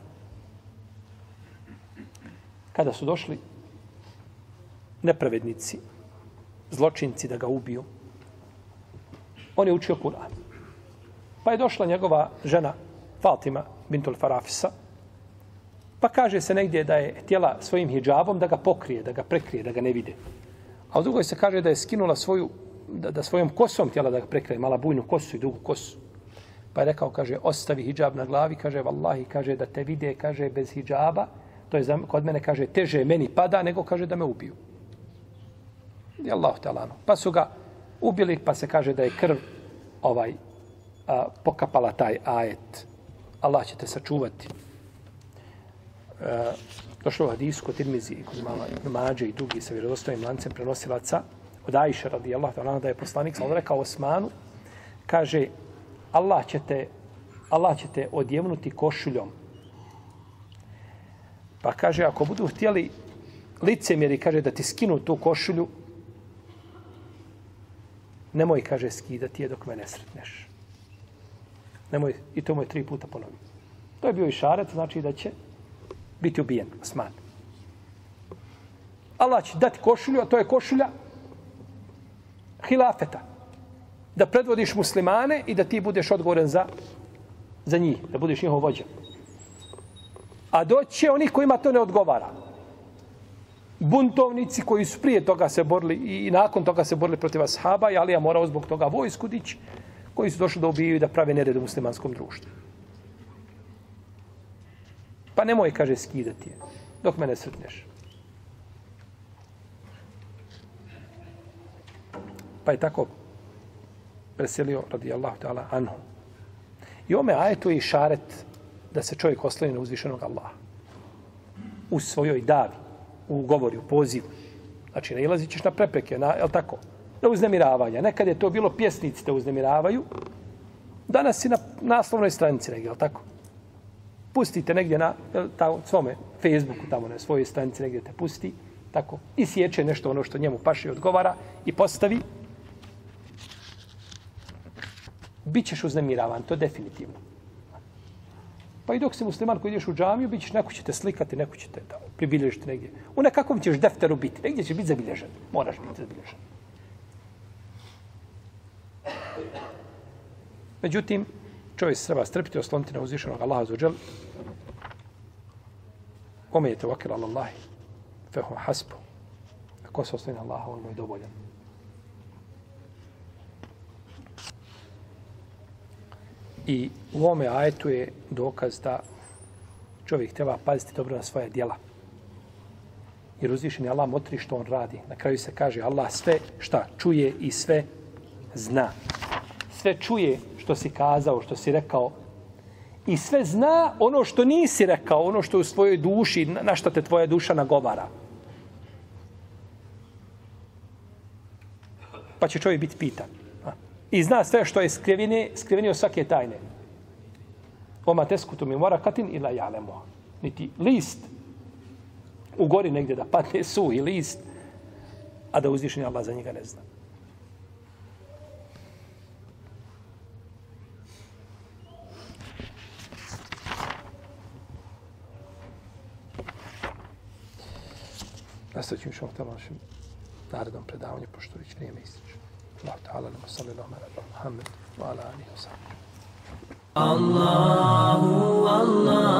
Kada su došli nepravednici, zločinci da ga ubiju, on je učio Kur'an. Pa je došla njegova žena Fatima bintul Farafisa, pa kaže se negdje da je htjela svojim hidžabom da ga pokrije, da ga prekrije, da ga ne vide. A u drugoj se kaže da je skinula svoju, da, da svojom kosom htjela da ga prekrije, mala bujnu kosu i dugu kosu. Pa je rekao, kaže, ostavi hidžab na glavi, kaže, vallahi, kaže, da te vide, kaže, bez hidžaba, to je za, kod mene, kaže, teže meni pada, nego, kaže, da me ubiju. I Allahu te alano. Pa su ga ubili, pa se kaže da je krv ovaj a, pokapala taj ajet. Allah će te sačuvati. E, došlo u hadisu kod Tirmizi, kod imama Mađe i drugi sa vjerodostojnim lancem prenosilaca od Ajše radijallahu ta'ala da je poslanik sallallahu rekao Osmanu, kaže, Allah će te, Allah će te odjevnuti košuljom. Pa kaže, ako budu htjeli licemjeri, kaže, da ti skinu tu košulju, nemoj, kaže, skidati je dok me ne sretneš. Nemoj, i to mu je tri puta ponovio. To je bio i šaret, znači da će biti ubijen, Osman. Allah će dati košulju, a to je košulja hilafeta. Da predvodiš muslimane i da ti budeš odgovoran za, za njih, da budeš njihov vođa. A doći će oni kojima to ne odgovara. Buntovnici koji su prije toga se borili i nakon toga se borili protiv ashaba, i Alija morao zbog toga vojsku dići, koji su došli da ubijaju i da prave nered u muslimanskom društvu. Pa nemoj, kaže, skidati je, dok me ne sretneš. Pa je tako preselio, radijallahu ta'ala, anhu. I ome ajetu je i šaret da se čovjek osloni na uzvišenog Allaha. U svojoj davi, u govori, u pozivu. Znači, nailazit ćeš na prepreke, na, je tako? Na uznemiravanja. Nekad je to bilo pjesnici te uznemiravaju, danas si na naslovnoj stranici negdje, je tako? Pustite negdje na tamo, svome Facebooku, tamo na svojoj stranici negdje te pusti, tako, i sjeće nešto ono što njemu paše i odgovara i postavi. Bićeš uznemiravan, to je definitivno. Pa i dok si musliman koji ideš u džamiju, bićeš, neko će te slikati, neko će te tamo pribilježiti negdje. U nekakvom ćeš defteru biti, negdje će biti zabilježen. Moraš biti zabilježen. Međutim, čovjek se treba strpiti, osloniti na uzvišenog Allaha azzawajal. Ome je tevakel ala Allahi, fehu hasbu. Ako se osloni na Allaha, on mu je dovoljan. I u ovome ajetu je dokaz da čovjek treba paziti dobro na svoje djela. Jer uzvišen je Allah motri što on radi. Na kraju se kaže Allah sve šta čuje i sve zna. Sve čuje što si kazao, što si rekao. I sve zna ono što nisi rekao, ono što je u svojoj duši, na što te tvoja duša nagovara. Pa će čovjek biti pitan. I zna sve što je skrivine, skrivenio svake tajne. Oma teskutu mi mora katin ila jalemo. Niti list u gori negdje da padne suhi list, a da uzvišeni Allah za njega ne zna. Nastavit ću što tamo našem narednom predavanju, pošto već vrijeme ističe. Allah ta'ala nama salli Allahuma ala Muhammed wa ala alihi wa sahbihi. Allahu, Allah.